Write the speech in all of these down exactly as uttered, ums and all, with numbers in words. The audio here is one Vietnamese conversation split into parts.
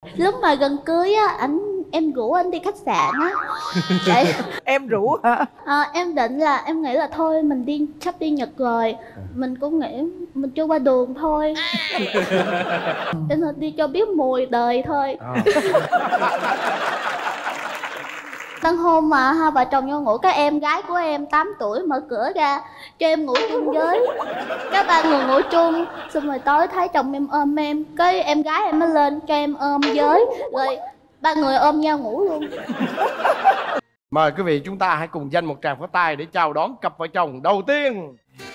Lúc mà gần cưới á, anh em rủ anh đi khách sạn á. Để em rủ hả? à, em định là em nghĩ là thôi mình đi sắp đi Nhật rồi, mình cũng nghĩ mình chưa qua đường thôi. Cho nên đi cho biết mùi đời thôi. À. Tân hôn mà hai vợ chồng vô ngủ, các em gái của em tám tuổi mở cửa ra cho em ngủ chung với. Các ba người ngủ chung, xong rồi tối thấy chồng em ôm em, cái em gái em mới lên cho em ôm với, rồi ba người ôm nhau ngủ luôn. Mời quý vị chúng ta hãy cùng dành một tràng pháo tay để chào đón cặp vợ chồng đầu tiên.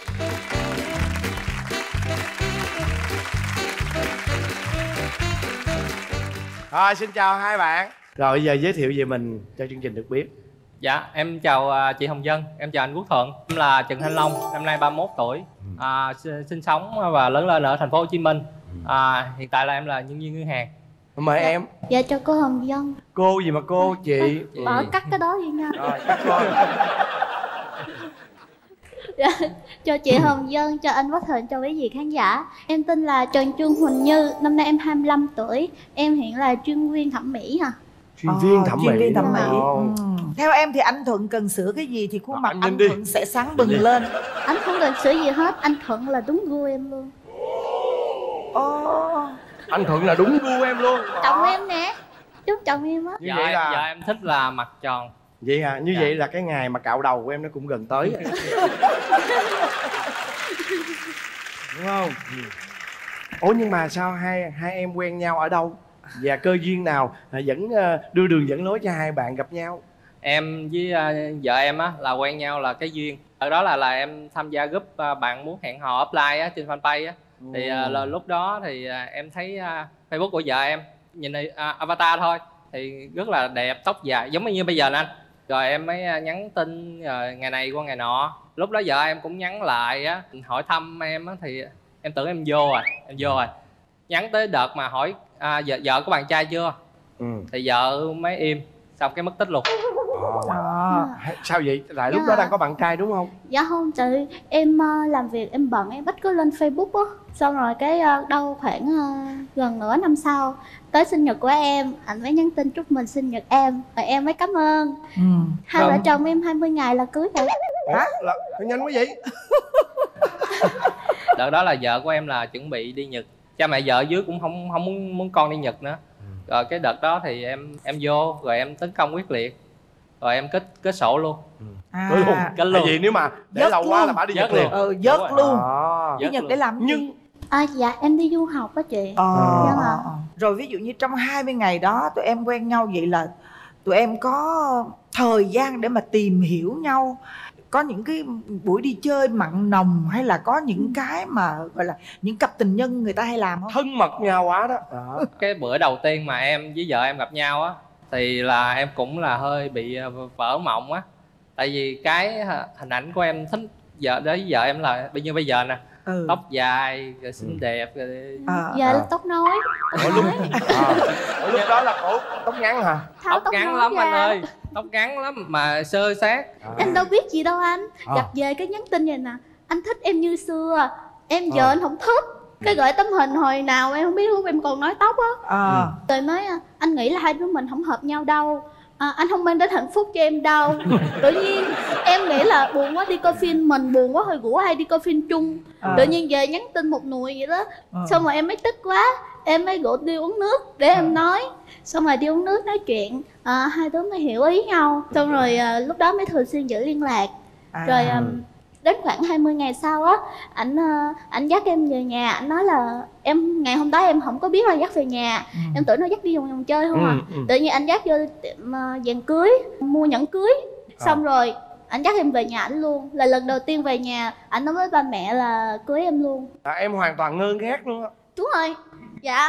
Rồi, xin chào hai bạn. Rồi bây giờ giới thiệu về mình cho chương trình được biết. Dạ, em chào chị Hồng Vân, em chào anh Quốc Thuận. Em là Trần Thanh Long, năm nay ba mươi mốt tuổi, à, sinh sống và lớn lên ở thành phố Hồ Chí Minh. À, hiện tại là em là nhân viên ngân hàng. Mời dạ, em. Dạ cho cô Hồng Vân. Cô gì mà cô, chị? Bỏ cắt cái đó đi nha. Rồi, cắt thôi. Dạ, cho chị Hồng Vân, cho anh Quốc Thuận, cho quý vị khán giả. Em tên là Trần Trương Huỳnh Như, năm nay em hai mươi lăm tuổi. Em hiện là chuyên viên thẩm mỹ hả? Chuyên viên thẩm mỹ. Chuyên viên thẩm mỹ. Ừ. Theo em thì anh Thuận cần sửa cái gì thì khuôn à, mặt anh, anh đi. Thuận sẽ sáng bừng lên. Anh không cần sửa gì hết, anh Thuận là đúng gu em luôn. Ồ. Anh Thuận là đúng gu em luôn. Chồng em nè, chúc chồng em á. Như dạ, vậy là dạ em thích là mặt tròn. Vậy hả? Như dạ. vậy là cái ngày mà cạo đầu của em nó cũng gần tới. Đúng không? Ủa nhưng mà sao hai hai em quen nhau ở đâu? Và cơ duyên nào dẫn đưa đường dẫn lối cho hai bạn gặp nhau? Em với uh, vợ em á là quen nhau là cái duyên. Ở đó là là em tham gia group uh, bạn muốn hẹn hò offline á trên fanpage á. Thì uh, là lúc đó thì uh, em thấy uh, Facebook của vợ em, nhìn uh, avatar thôi thì rất là đẹp, tóc dài giống như bây giờ nè anh. Rồi em mới uh, nhắn tin uh, ngày này qua ngày nọ. Lúc đó vợ em cũng nhắn lại á, hỏi thăm em á, thì em tưởng em vô rồi, em vô rồi. Nhắn tới đợt mà hỏi à, vợ, vợ có bạn trai chưa? Ừ. Thì vợ mới im, xong cái mất tích luôn. À. À. Sao vậy? Lại lúc dạ. đó đang có bạn trai đúng không? Dạ không chị, em uh, làm việc em bận, em ít có lên Facebook á. Xong rồi cái uh, đâu khoảng uh, gần nửa năm sau, tới sinh nhật của em, anh mới nhắn tin chúc mình sinh nhật em. Rồi em mới cảm ơn. ừ. Hai vợ chồng em hai mươi ngày là cưới rồi. Hả? Là, nhanh quá vậy? Đợt đó là vợ của em là chuẩn bị đi Nhật. Cha mẹ vợ dưới cũng không không muốn muốn con đi Nhật nữa. Rồi cái đợt đó thì em em vô rồi em tấn công quyết liệt. Rồi em kết kết sổ luôn. À, kết luôn. Kết luôn. Tại vì nếu mà để lâu quá là bà đi Nhật liền. Ừ, vớt luôn. À. Đi Nhật để làm gì? Nhưng à, dạ em đi du học á chị. À. Dạ à. Rồi ví dụ như trong hai mươi ngày đó tụi em quen nhau vậy là tụi em có thời gian để mà tìm hiểu nhau, có những cái buổi đi chơi mặn nồng hay là có những cái mà gọi là những cặp tình nhân người ta hay làm không? Thân mật nhau quá đó. À. Cái bữa đầu tiên mà em với vợ em gặp nhau á thì là em cũng là hơi bị vỡ mộng á. Tại vì cái hình ảnh của em thích vợ đối với vợ em là bao nhiêu bây giờ nè. Ừ. Tóc dài, rồi xinh ừ. đẹp rồi... à, Dạ à. tóc nối. Ở lúc, à. Ở lúc đó là cổ tóc ngắn hả? Tháo tóc, tóc ngắn lắm ra. Anh ơi. Tóc ngắn lắm mà sơ sát. à. Anh đâu biết gì đâu anh. à. Gặp về cái nhắn tin vậy nè, anh thích em như xưa, em giờ à. anh không thích. Cái gửi tấm hình hồi nào em không biết, lúc em còn nói tóc á. à. Rồi nói anh nghĩ là hai đứa mình không hợp nhau đâu, à, anh không mang đến hạnh phúc cho em đâu. Tự nhiên em nghĩ là buồn quá đi coi phim, mình buồn quá hồi rủ ai đi coi phim chung. à. Tự nhiên về nhắn tin một nùi vậy đó. à. Xong rồi em mới tức quá, em mới rủ đi uống nước để à. em nói. Xong rồi đi uống nước nói chuyện, à, hai đứa mới hiểu ý nhau. Xong rồi à, lúc đó mới thường xuyên giữ liên lạc. à. Rồi à, đến khoảng hai mươi ngày sau á, ảnh ảnh dắt em về nhà. Ảnh nói là em ngày hôm đó em không có biết là dắt về nhà. ừ. Em tưởng nó dắt đi vòng vòng chơi không. ừ, à ừ. Tự nhiên anh dắt vô tiệm uh, vàng cưới, mua nhẫn cưới. à. Xong rồi ảnh dắt em về nhà ảnh luôn. Là lần đầu tiên về nhà ảnh nói với ba mẹ là cưới em luôn. à, Em hoàn toàn ngơ ngác luôn á. Đúng rồi. Dạ.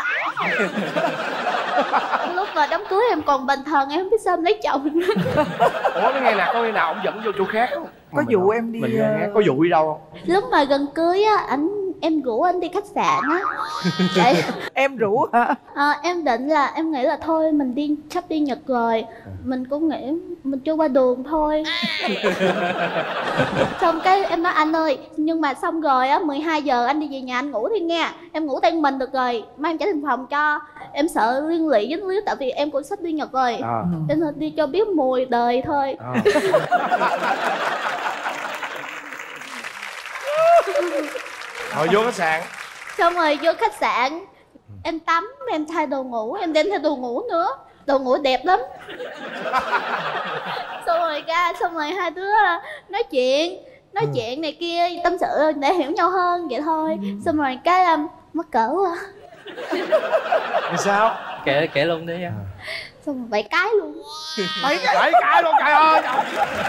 Lúc mà đám cưới em còn bình thần, em không biết sao em lấy chồng. Ủa cái ngày nào có ngày nào ông dẫn vô chỗ khác không? Có dụ em đi mình nghe, có dụ đi đâu không? Lúc mà gần cưới á, ảnh em rủ anh đi khách sạn á. Vậy em rủ hả? à, em định là em nghĩ là thôi mình đi sắp đi Nhật rồi, mình cũng nghĩ mình chưa qua đường thôi. Xong cái em nói anh ơi, nhưng mà xong rồi á mười hai giờ anh đi về nhà anh ngủ đi nha. Em ngủ tên mình được rồi, mai em trả tiền phòng cho. Em sợ liên lụy dính líu tại vì em cũng sắp đi Nhật rồi. À. Cho nên đi cho biết mùi đời thôi. À. Rồi vô khách sạn. Xong rồi vô khách sạn, em tắm, em thay đồ ngủ, em đem theo đồ ngủ nữa. Đồ ngủ đẹp lắm. Xong rồi ra, xong rồi hai đứa nói chuyện Nói Ừ. chuyện này kia, tâm sự để hiểu nhau hơn, vậy thôi. Xong rồi cái um, mắc cỡ quá. Thì sao? Kể kể luôn đi. Xong rồi bảy cái luôn. Bảy cái, bảy cái luôn, trời ơi trời.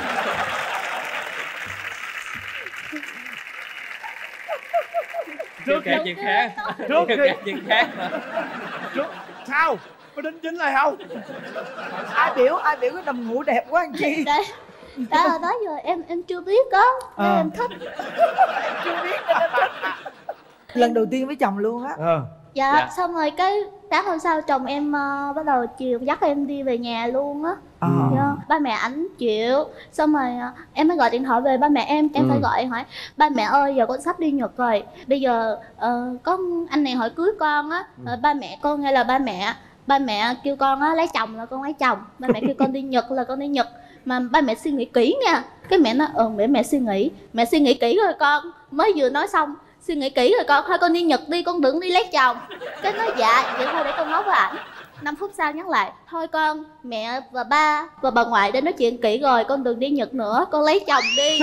Trước kể chuyện khác. Trước Trước khi- kể chuyện khác mà. Trước, sao? Có đính chính lại không? Ai biểu ai biểu cái đầm ngủ đẹp quá anh chi. Đây, đó là đó giờ em em chưa biết đó, nên À. em thích. Chưa biết nên em thích. Lần đầu tiên với chồng luôn á. Ờ. Dạ, Dạ. xong rồi cái sáng hôm sau chồng em uh, bắt đầu chiều dắt em đi về nhà luôn á. Ờ. Dạ, ba mẹ ảnh chịu. Xong rồi uh, em mới gọi điện thoại về ba mẹ em. Em Ừ. phải gọi hỏi ba mẹ ơi, giờ con sắp đi Nhật rồi. Bây giờ uh, có anh này hỏi cưới con á. uh, Ba mẹ con hay là ba mẹ Ba mẹ kêu con á lấy chồng là con lấy chồng. Ba mẹ kêu con đi Nhật là con đi Nhật. Mà ba mẹ suy nghĩ kỹ nha. Cái mẹ nói ờ mẹ mẹ suy nghĩ Mẹ suy nghĩ kỹ rồi con. Mới vừa nói xong suy nghĩ kỹ rồi con, thôi con đi Nhật đi, con đừng đi lấy chồng. Cái nói dạ, vậy thôi để con nói với ảnh. Năm phút sau nhắn lại, thôi con, mẹ và ba và bà ngoại đã nói chuyện kỹ rồi, con đừng đi Nhật nữa, con lấy chồng đi.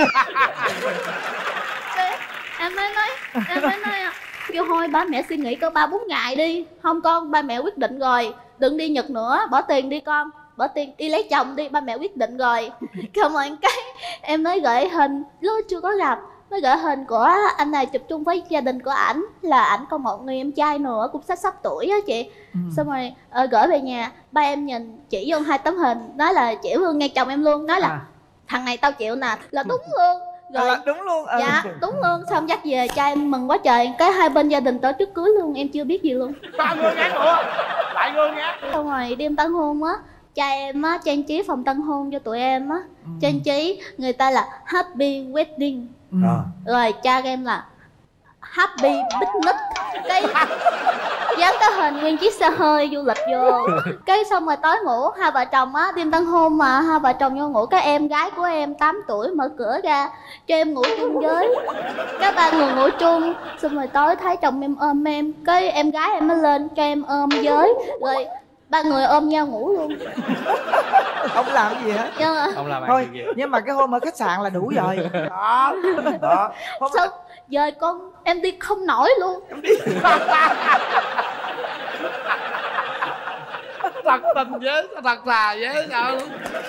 Cái em mới nói, em mới nói kêu thôi ba mẹ suy nghĩ có ba bốn ngày đi. Không con, ba mẹ quyết định rồi, đừng đi Nhật nữa, bỏ tiền đi con, bỏ tiền đi lấy chồng đi, ba mẹ quyết định rồi. Không rồi cái em mới gửi hình, lúc chưa có gặp, mới gửi hình của anh này chụp chung với gia đình của ảnh, là ảnh còn một người em trai nữa cũng sắp sắp tuổi á chị. Ừ. Xong rồi ờ, gửi về nhà, ba em nhìn chỉ vô hai tấm hình, nói là chỉ luôn ngay chồng em luôn, nói là À. thằng này tao chịu nè, là đúng luôn. Rồi À, đúng luôn. Ừ. dạ đúng luôn. Xong dắt về cha em mừng quá trời, cái hai bên gia đình tổ chức cưới luôn, em chưa biết gì luôn. Ba người ngán nữa. Lại người ngán. Xong rồi đêm tân hôn á, cha em á trang trí phòng tân hôn cho tụi em á. Ừ. Trang trí người ta là happy wedding, Ừ. À. rồi cha em là happy picnic. Cái dán cái hình nguyên chiếc xe hơi du lịch vô. Cái xong rồi tối ngủ, hai vợ chồng á, đêm tân hôn mà hai vợ chồng vô ngủ, cái em gái của em tám tuổi mở cửa ra cho em ngủ chung với. Các ba người ngủ chung. Xong rồi tối thấy chồng em ôm em, cái em gái em mới lên cho em ôm với, rồi ba người ôm nhau ngủ luôn. Không làm gì hết. Nhưng mà Ông làm ăn Thôi, chuyện gì? nhưng mà cái hôm ở khách sạn là đủ rồi. Đó. Đó. Hôm sao giờ con em đi không nổi luôn. Thật tình dễ, thật là dễ sợ luôn.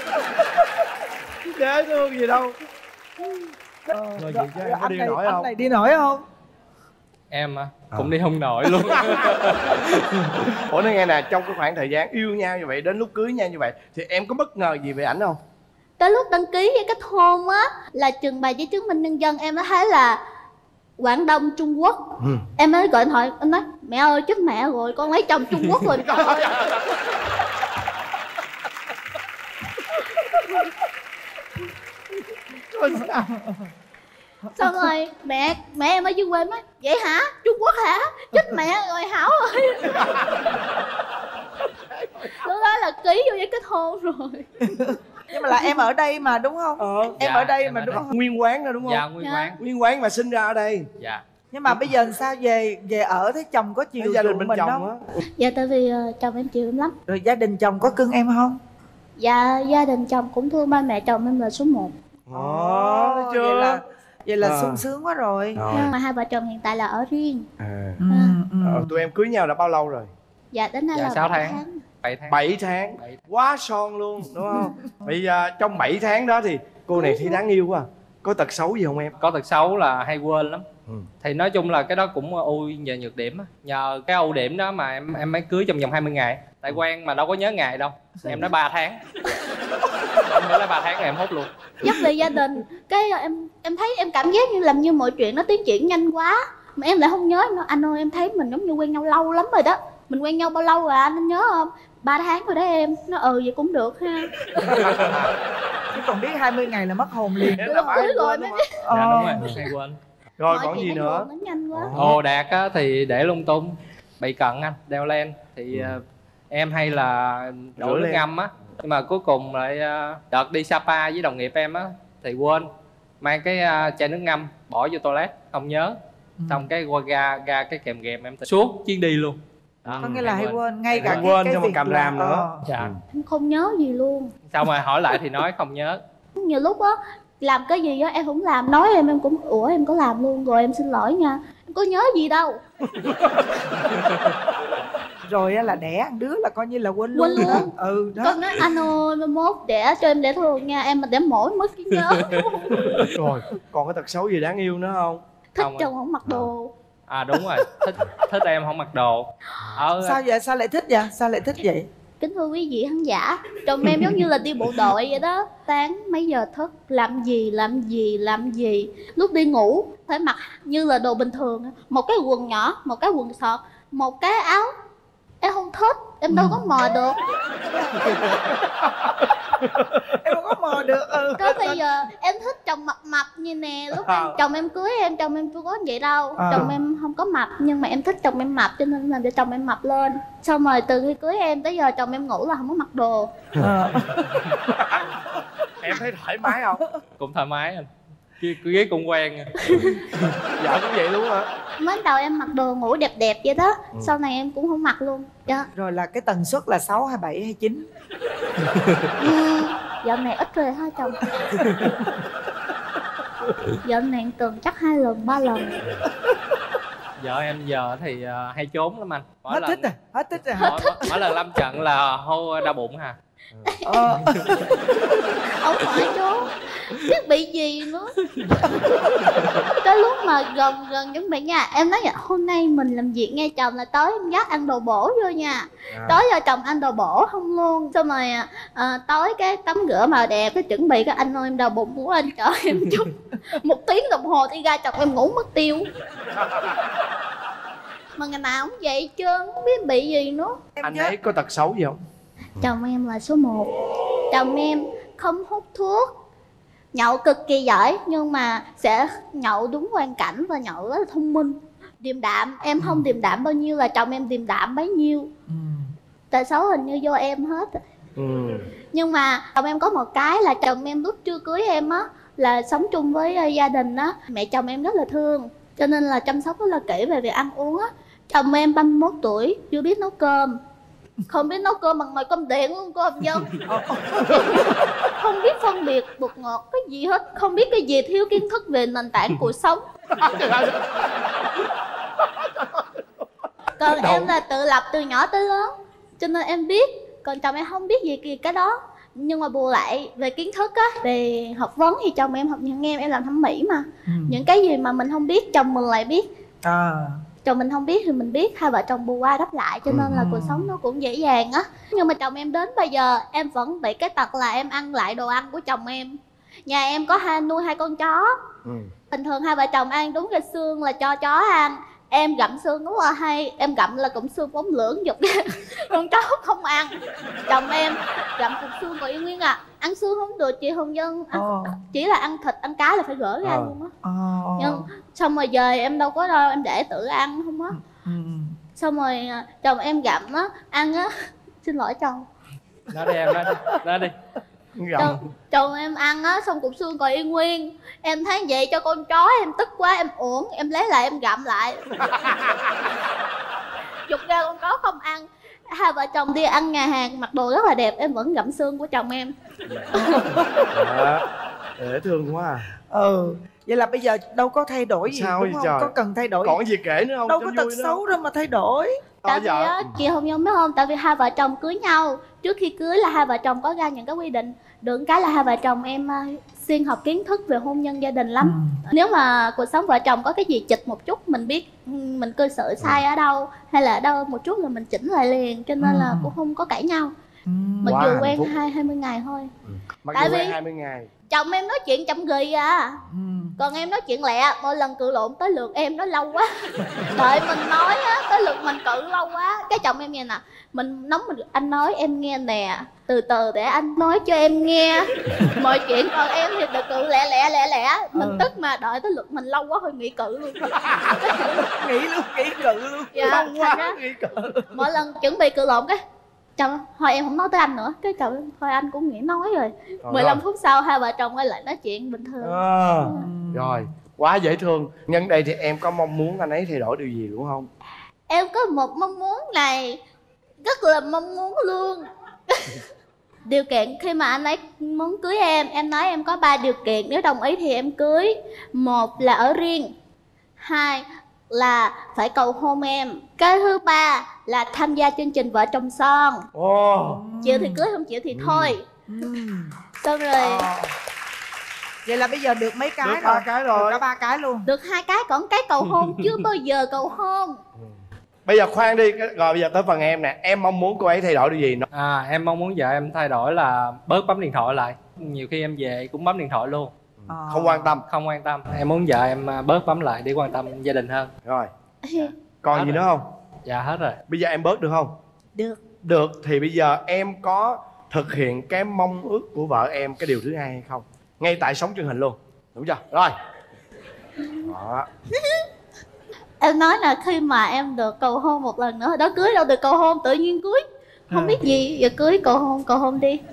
Dễ thương gì đâu. Ờ, rồi chị cho em có anh đi này, nổi anh không? này đi nổi không? Em á, À. cũng đi không nổi luôn. Ủa nói nghe nè, trong cái khoảng thời gian yêu nhau như vậy, đến lúc cưới nhau như vậy, thì em có bất ngờ gì về ảnh không? Tới lúc đăng ký với kết hôn á, là trình bày giấy chứng minh nhân dân, em mới thấy là Quảng Đông Trung Quốc. Ừ. Em mới gọi điện thoại, em nói mẹ ơi chết mẹ rồi, con lấy chồng Trung Quốc rồi. Rồi sao? Xong rồi mẹ mẹ em ở dưới quê nói vậy hả, Trung Quốc hả, chết mẹ rồi Hảo ơi. Lúc đó là ký vô giấy kết hôn rồi. Nhưng mà là em ở đây mà đúng không? Ờ. Em Dạ, ở đây em mà ở đúng đây. không? Nguyên quán đó đúng không? Dạ nguyên Dạ. quán. Nguyên quán mà sinh ra ở đây. Dạ. Nhưng mà bây giờ sao về về ở thấy chồng có Thấy chiều gia đình chuộng bên mình chồng không? á. Dạ tại vì uh, chồng em chịu em lắm. Rồi gia đình chồng có cưng em không? Dạ gia đình chồng cũng thương ba mẹ chồng em là số một. Ồ, thấy chưa? Vậy là vậy là À. sung sướng quá rồi. Rồi. Nhưng mà hai vợ chồng hiện tại là ở riêng. À. Ừ, ừ. Ờ, tụi em cưới nhau đã bao lâu rồi? Dạ đến nay Dạ, là sáu bảy tháng. bảy tháng. bảy tháng. Bảy. Quá son luôn đúng không? Bây giờ trong bảy tháng đó thì cô này thấy đáng yêu quá. Có tật xấu gì không em? Có tật xấu là hay quên lắm. Ừ. Thì nói chung là cái đó cũng ưu về nhược điểm á. Nhờ cái ưu điểm đó mà em em mới cưới trong vòng hai mươi ngày. Tại quen mà đâu có nhớ ngày đâu. Em nói ba tháng. Em mới nói ba tháng rồi em hút luôn. Dắt về gia đình, cái em em thấy em cảm giác như làm như mọi chuyện nó tiến triển nhanh quá. mà em lại không nhớ. Em nói anh ơi em thấy mình giống như quen nhau lâu lắm rồi đó. Mình quen nhau bao lâu rồi anh, anh nhớ không? Ba tháng rồi đó em. Nó ừ vậy cũng được ha. Chứ còn biết hai mươi ngày là mất hồn liền. Thế là Cưới phải rồi quên mới luôn biết. á. Dạ đúng rồi, hay quên. Rồi Mọi còn chuyện gì nó nữa? buồn, nó nhanh quá. Đồ đạc á thì để lung tung, bị cận anh, đeo len thì ừ. em hay là đổ nước ngâm á, nhưng mà cuối cùng lại đợt đi Sapa với đồng nghiệp em á thì quên mang cái chai nước ngâm bỏ vô toilet không nhớ, ừ. xong cái qua ga ga cái kèm ghềm em suốt chuyến đi luôn. Đó, có nghĩa là hay quên ngay cả cái, cái, quên cái cho mà việc cầm là, ram nữa. ờ. Dạ. Em không nhớ gì luôn. Xong rồi hỏi lại thì nói không nhớ. Nhiều lúc á làm cái gì á em không làm, nói em em cũng ủa em có làm luôn rồi em xin lỗi nha, em có nhớ gì đâu. Rồi á là đẻ ăn đứa là coi như là quên Quên luôn, luôn. đó. Ừ đó. Con nói anh ơi mai mốt đẻ cho em đẻ thường nha, em mà đẻ mổ mất cái nhớ. Rồi còn cái tật xấu gì đáng yêu nữa không? Thích Không chồng không mặc đồ. À đúng rồi, thích thích em không mặc đồ. Ở Sao vậy? Sao lại thích vậy? Sao lại thích vậy? Kính thưa quý vị khán giả, chồng em giống như là đi bộ đội vậy đó. Sáng mấy giờ thức, làm gì, làm gì, làm gì. Lúc đi ngủ, phải mặc như là đồ bình thường. Một cái quần nhỏ, một cái quần sọt, một cái áo. Em không thích, em đâu có mò được. Em không có mò được. Ừ. Có bây giờ em thích chồng mập mập như nè. Lúc em, chồng em cưới em, chồng em chưa có vậy đâu. à. Chồng em không có mập, nhưng mà em thích chồng em mập cho nên làm cho chồng em mập lên. Xong rồi từ khi cưới em tới giờ chồng em ngủ là không có mặc đồ. à. Em thấy thoải mái không? cũng thoải mái anh, ghế cũng quen. Dạ cũng vậy luôn hả? Mới đầu em mặc đồ ngủ đẹp đẹp vậy đó, ừ. sau này em cũng không mặc luôn. Dạ. Rồi là cái tần suất là sáu hay bảy hay chín? Ừ, dạo này ít rồi ha chồng. Dạo này tuần chắc hai lần ba lần. Vợ em giờ thì uh, hay trốn lắm anh. Mỗi Hết lần, thích rồi, hết thích rồi. mỗi, mỗi, mỗi lần lâm trận là hô đau bụng hả? ờ. Ông hỏi chú biết bị gì nữa. Tới lúc mà gần gần chuẩn bị nha, em nói vậy hôm nay mình làm việc nghe chồng là tối em dắt ăn đồ bổ vô nha. à. Tối giờ chồng ăn đồ bổ không luôn. Xong rồi à, tối cái tắm rửa màu đẹp, cái chuẩn bị cái anh ơi em đau bụng của anh trời em chút. Một tiếng đồng hồ đi ra chồng em ngủ mất tiêu. Mà ngày nào cũng vậy chứ không biết bị gì nữa. Em anh ấy có tật xấu gì không? Chồng em là số một. Chồng em không hút thuốc, nhậu cực kỳ giỏi, nhưng mà sẽ nhậu đúng hoàn cảnh và nhậu rất là thông minh. Điềm đạm, em không điềm đạm bao nhiêu là chồng em điềm đạm bấy nhiêu. ừ. Tật xấu hình như do em hết. ừ. Nhưng mà chồng em có một cái là chồng em lúc chưa cưới em á, là sống chung với gia đình á, mẹ chồng em rất là thương, cho nên là chăm sóc rất là kỹ về việc ăn uống á. Chồng em ba mươi mốt tuổi, chưa biết nấu cơm, không biết nấu cơm bằng nồi cơm điện luôn cô học dân. Không biết phân biệt bột ngọt cái gì hết, không biết cái gì, thiếu kiến thức về nền tảng cuộc sống. Còn em là tự lập từ nhỏ tới lớn, cho nên em biết. Còn chồng em không biết gì kỳ cái đó. Nhưng mà bù lại về kiến thức á, về học vấn thì chồng em học những em em làm thẩm mỹ mà. ừ. Những cái gì mà mình không biết chồng mình lại biết. à. Chồng mình không biết thì mình biết, hai vợ chồng bù qua đắp lại, cho nên là cuộc sống nó cũng dễ dàng á. Nhưng mà chồng em đến bây giờ em vẫn bị cái tật là em ăn lại đồ ăn của chồng em. Nhà em có hai nuôi hai con chó. ừ. Bình thường hai vợ chồng ăn đúng cái xương là cho chó ăn. Em gặm xương rất là hay, em gặm là cũng xương bóng lưỡng giật ra. Con chó không ăn. Chồng em gặm cục xương còn yên nguyên à. Ăn xương không được chị Hồng Dân, ăn, oh. chỉ là ăn thịt, ăn cá là phải gỡ ra oh. luôn á. oh. Nhưng xong rồi về em đâu có đâu, em để tự ăn không á. ừ. Xong rồi chồng em gặm á, ăn á. Xin lỗi chồng. Nói đi em, nói đi, nói đi. Chồng, chồng em ăn á, xong cục xương còn yên nguyên. Em thấy vậy cho con chó em tức quá, em uổng, em lấy lại em gặm lại. Dục ra con chó không ăn. Hai vợ chồng đi ăn nhà hàng mặc đồ rất là đẹp, em vẫn gặm xương của chồng em. à, dễ thương quá à. Ừ. Vậy là bây giờ đâu có thay đổi gì. Sao đúng không? Trời? Có cần thay đổi. Còn gì kể nữa không? Đâu có tật xấu đâu mà thay đổi. Tại vì á, chị Hồng Nhung biết không, tại vì hai vợ chồng cưới nhau, trước khi cưới là hai vợ chồng có ra những cái quy định. Được cái là hai vợ chồng em uh, xuyên học kiến thức về hôn nhân gia đình lắm. ừ. Nếu mà cuộc sống vợ chồng có cái gì chịch một chút, mình biết mình cư xử sai ừ. ở đâu hay là ở đâu một chút là mình chỉnh lại liền, cho nên ừ. là cũng không có cãi nhau. Ừ. Mặc Quá dù hạnh quen phúc. hai hai mươi ngày thôi. Mặc Tại dù quen vì- hai mươi ngày. Chồng em nói chuyện chậm ghì à. Ừ. Còn em nói chuyện lẹ, mỗi lần cự lộn tới lượt em nói lâu quá. Đợi mình nói á, tới lượt mình cự lâu quá. Cái chồng em nghe nè, mình nóng mình anh nói em nghe nè, từ từ để anh nói cho em nghe. Mọi chuyện còn em thì được cự lẹ lẹ lẹ lẹ. Mình Ừ. tức mà đợi tới lượt mình lâu quá thôi nghỉ cự luôn. Nghĩ luôn, nghĩ cự luôn. Dạ, Lâu quá thành ra nghĩ cỡ. mỗi lần chuẩn bị cự lộn cái chồng thôi em không nói tới anh nữa, cái chồng thôi anh cũng nghĩ nói rồi. mười lăm phút sau hai vợ chồng quay lại nói chuyện bình thường. À, rồi, quá dễ thương. Nhân đây thì em có mong muốn anh ấy thay đổi điều gì đúng không? Em có một mong muốn này, rất là mong muốn luôn. Điều kiện khi mà anh ấy muốn cưới em, em nói em có ba điều kiện, nếu đồng ý thì em cưới. Một là ở riêng, hai là phải cầu hôn em, cái thứ ba là tham gia chương trình Vợ Chồng Son. Ồ. Chịu thì cưới, không chịu thì thôi. Ừ. Xong rồi Ờ. Vậy là bây giờ được mấy cái Được rồi? ba cái rồi. Được cả ba cái luôn. được hai cái, còn cái cầu hôn chưa bao giờ cầu hôn. Bây giờ khoan đi, rồi bây giờ tới phần em nè. Em mong muốn cô ấy thay đổi điều gì? À, em mong muốn vợ em thay đổi là bớt bấm điện thoại lại. Nhiều khi em về cũng bấm điện thoại luôn, Ờ. Không quan tâm. không quan tâm. Em muốn vợ em à, bớt bấm lại để quan tâm gia đình hơn. Rồi, còn Hết gì rồi. nữa không? Dạ hết rồi. Bây giờ em bớt được không? Được. Được, thì bây giờ em có thực hiện cái mong ước của vợ em cái điều thứ hai hay không? Ngay tại sống truyền hình luôn, đúng chưa? Rồi. Đó. Em nói là khi mà em được cầu hôn một lần nữa, đó cưới đâu được cầu hôn, tự nhiên cưới. Không À. biết gì, giờ cưới cầu hôn, cầu hôn đi.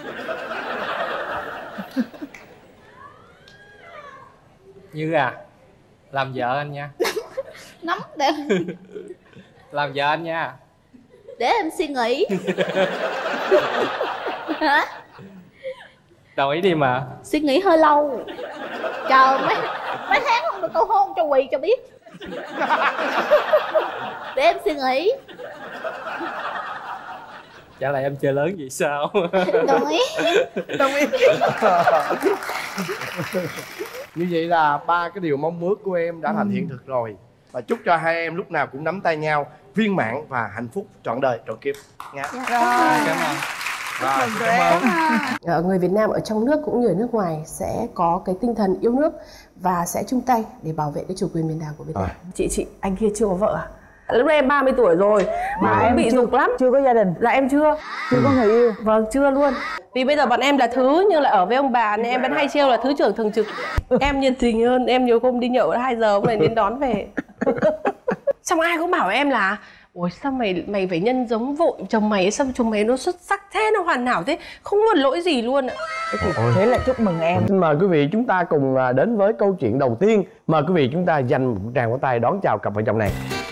Như à, làm vợ anh nha. Nắm để, Làm vợ anh nha. để em suy nghĩ. Hả? Đồng ý đi mà. Suy nghĩ hơi lâu. Chờ mấy, mấy tháng không được cầu hôn cho quỳ cho biết. Để em suy nghĩ. Chả lại em chơi lớn vậy sao? Đồng ý. Đồng ý. Như vậy là ba cái điều mong ước của em đã thành hiện thực rồi. Và chúc cho hai em lúc nào cũng nắm tay nhau, viên mãn và hạnh phúc trọn đời trọn kiếp nha. Dạ, Rồi. Cảm ơn. Rồi, Mừng tụi cảm em. ơn. Ờ, người Việt Nam ở trong nước cũng như ở nước ngoài sẽ có cái tinh thần yêu nước và sẽ chung tay để bảo vệ cái chủ quyền biển đảo của Việt Nam. Rồi. Chị chị anh kia chưa có vợ à? Lúc đây em ba mươi tuổi rồi mà Vâng. em bị dục lắm. Chưa có gia đình, Dạ em chưa. chưa có người yêu. Vâng chưa luôn. Vì bây giờ bọn em là thứ như là ở với ông bà nên em vẫn hay trêu là thứ trưởng thường trực. Em nhiệt tình hơn, em nhiều hôm đi nhậu đã hai giờ hôm nay đến đón về. Xong ai cũng bảo em là ôi sao mày mày phải nhân giống vội chồng mày, sao chồng mày nó xuất sắc thế, nó hoàn hảo thế, không có lỗi gì luôn ạ. Thế là chúc mừng em. Xin mời quý vị chúng ta cùng à, đến với câu chuyện đầu tiên. Mời quý vị chúng ta dành một tràng pháo tay đón chào cặp vợ chồng này.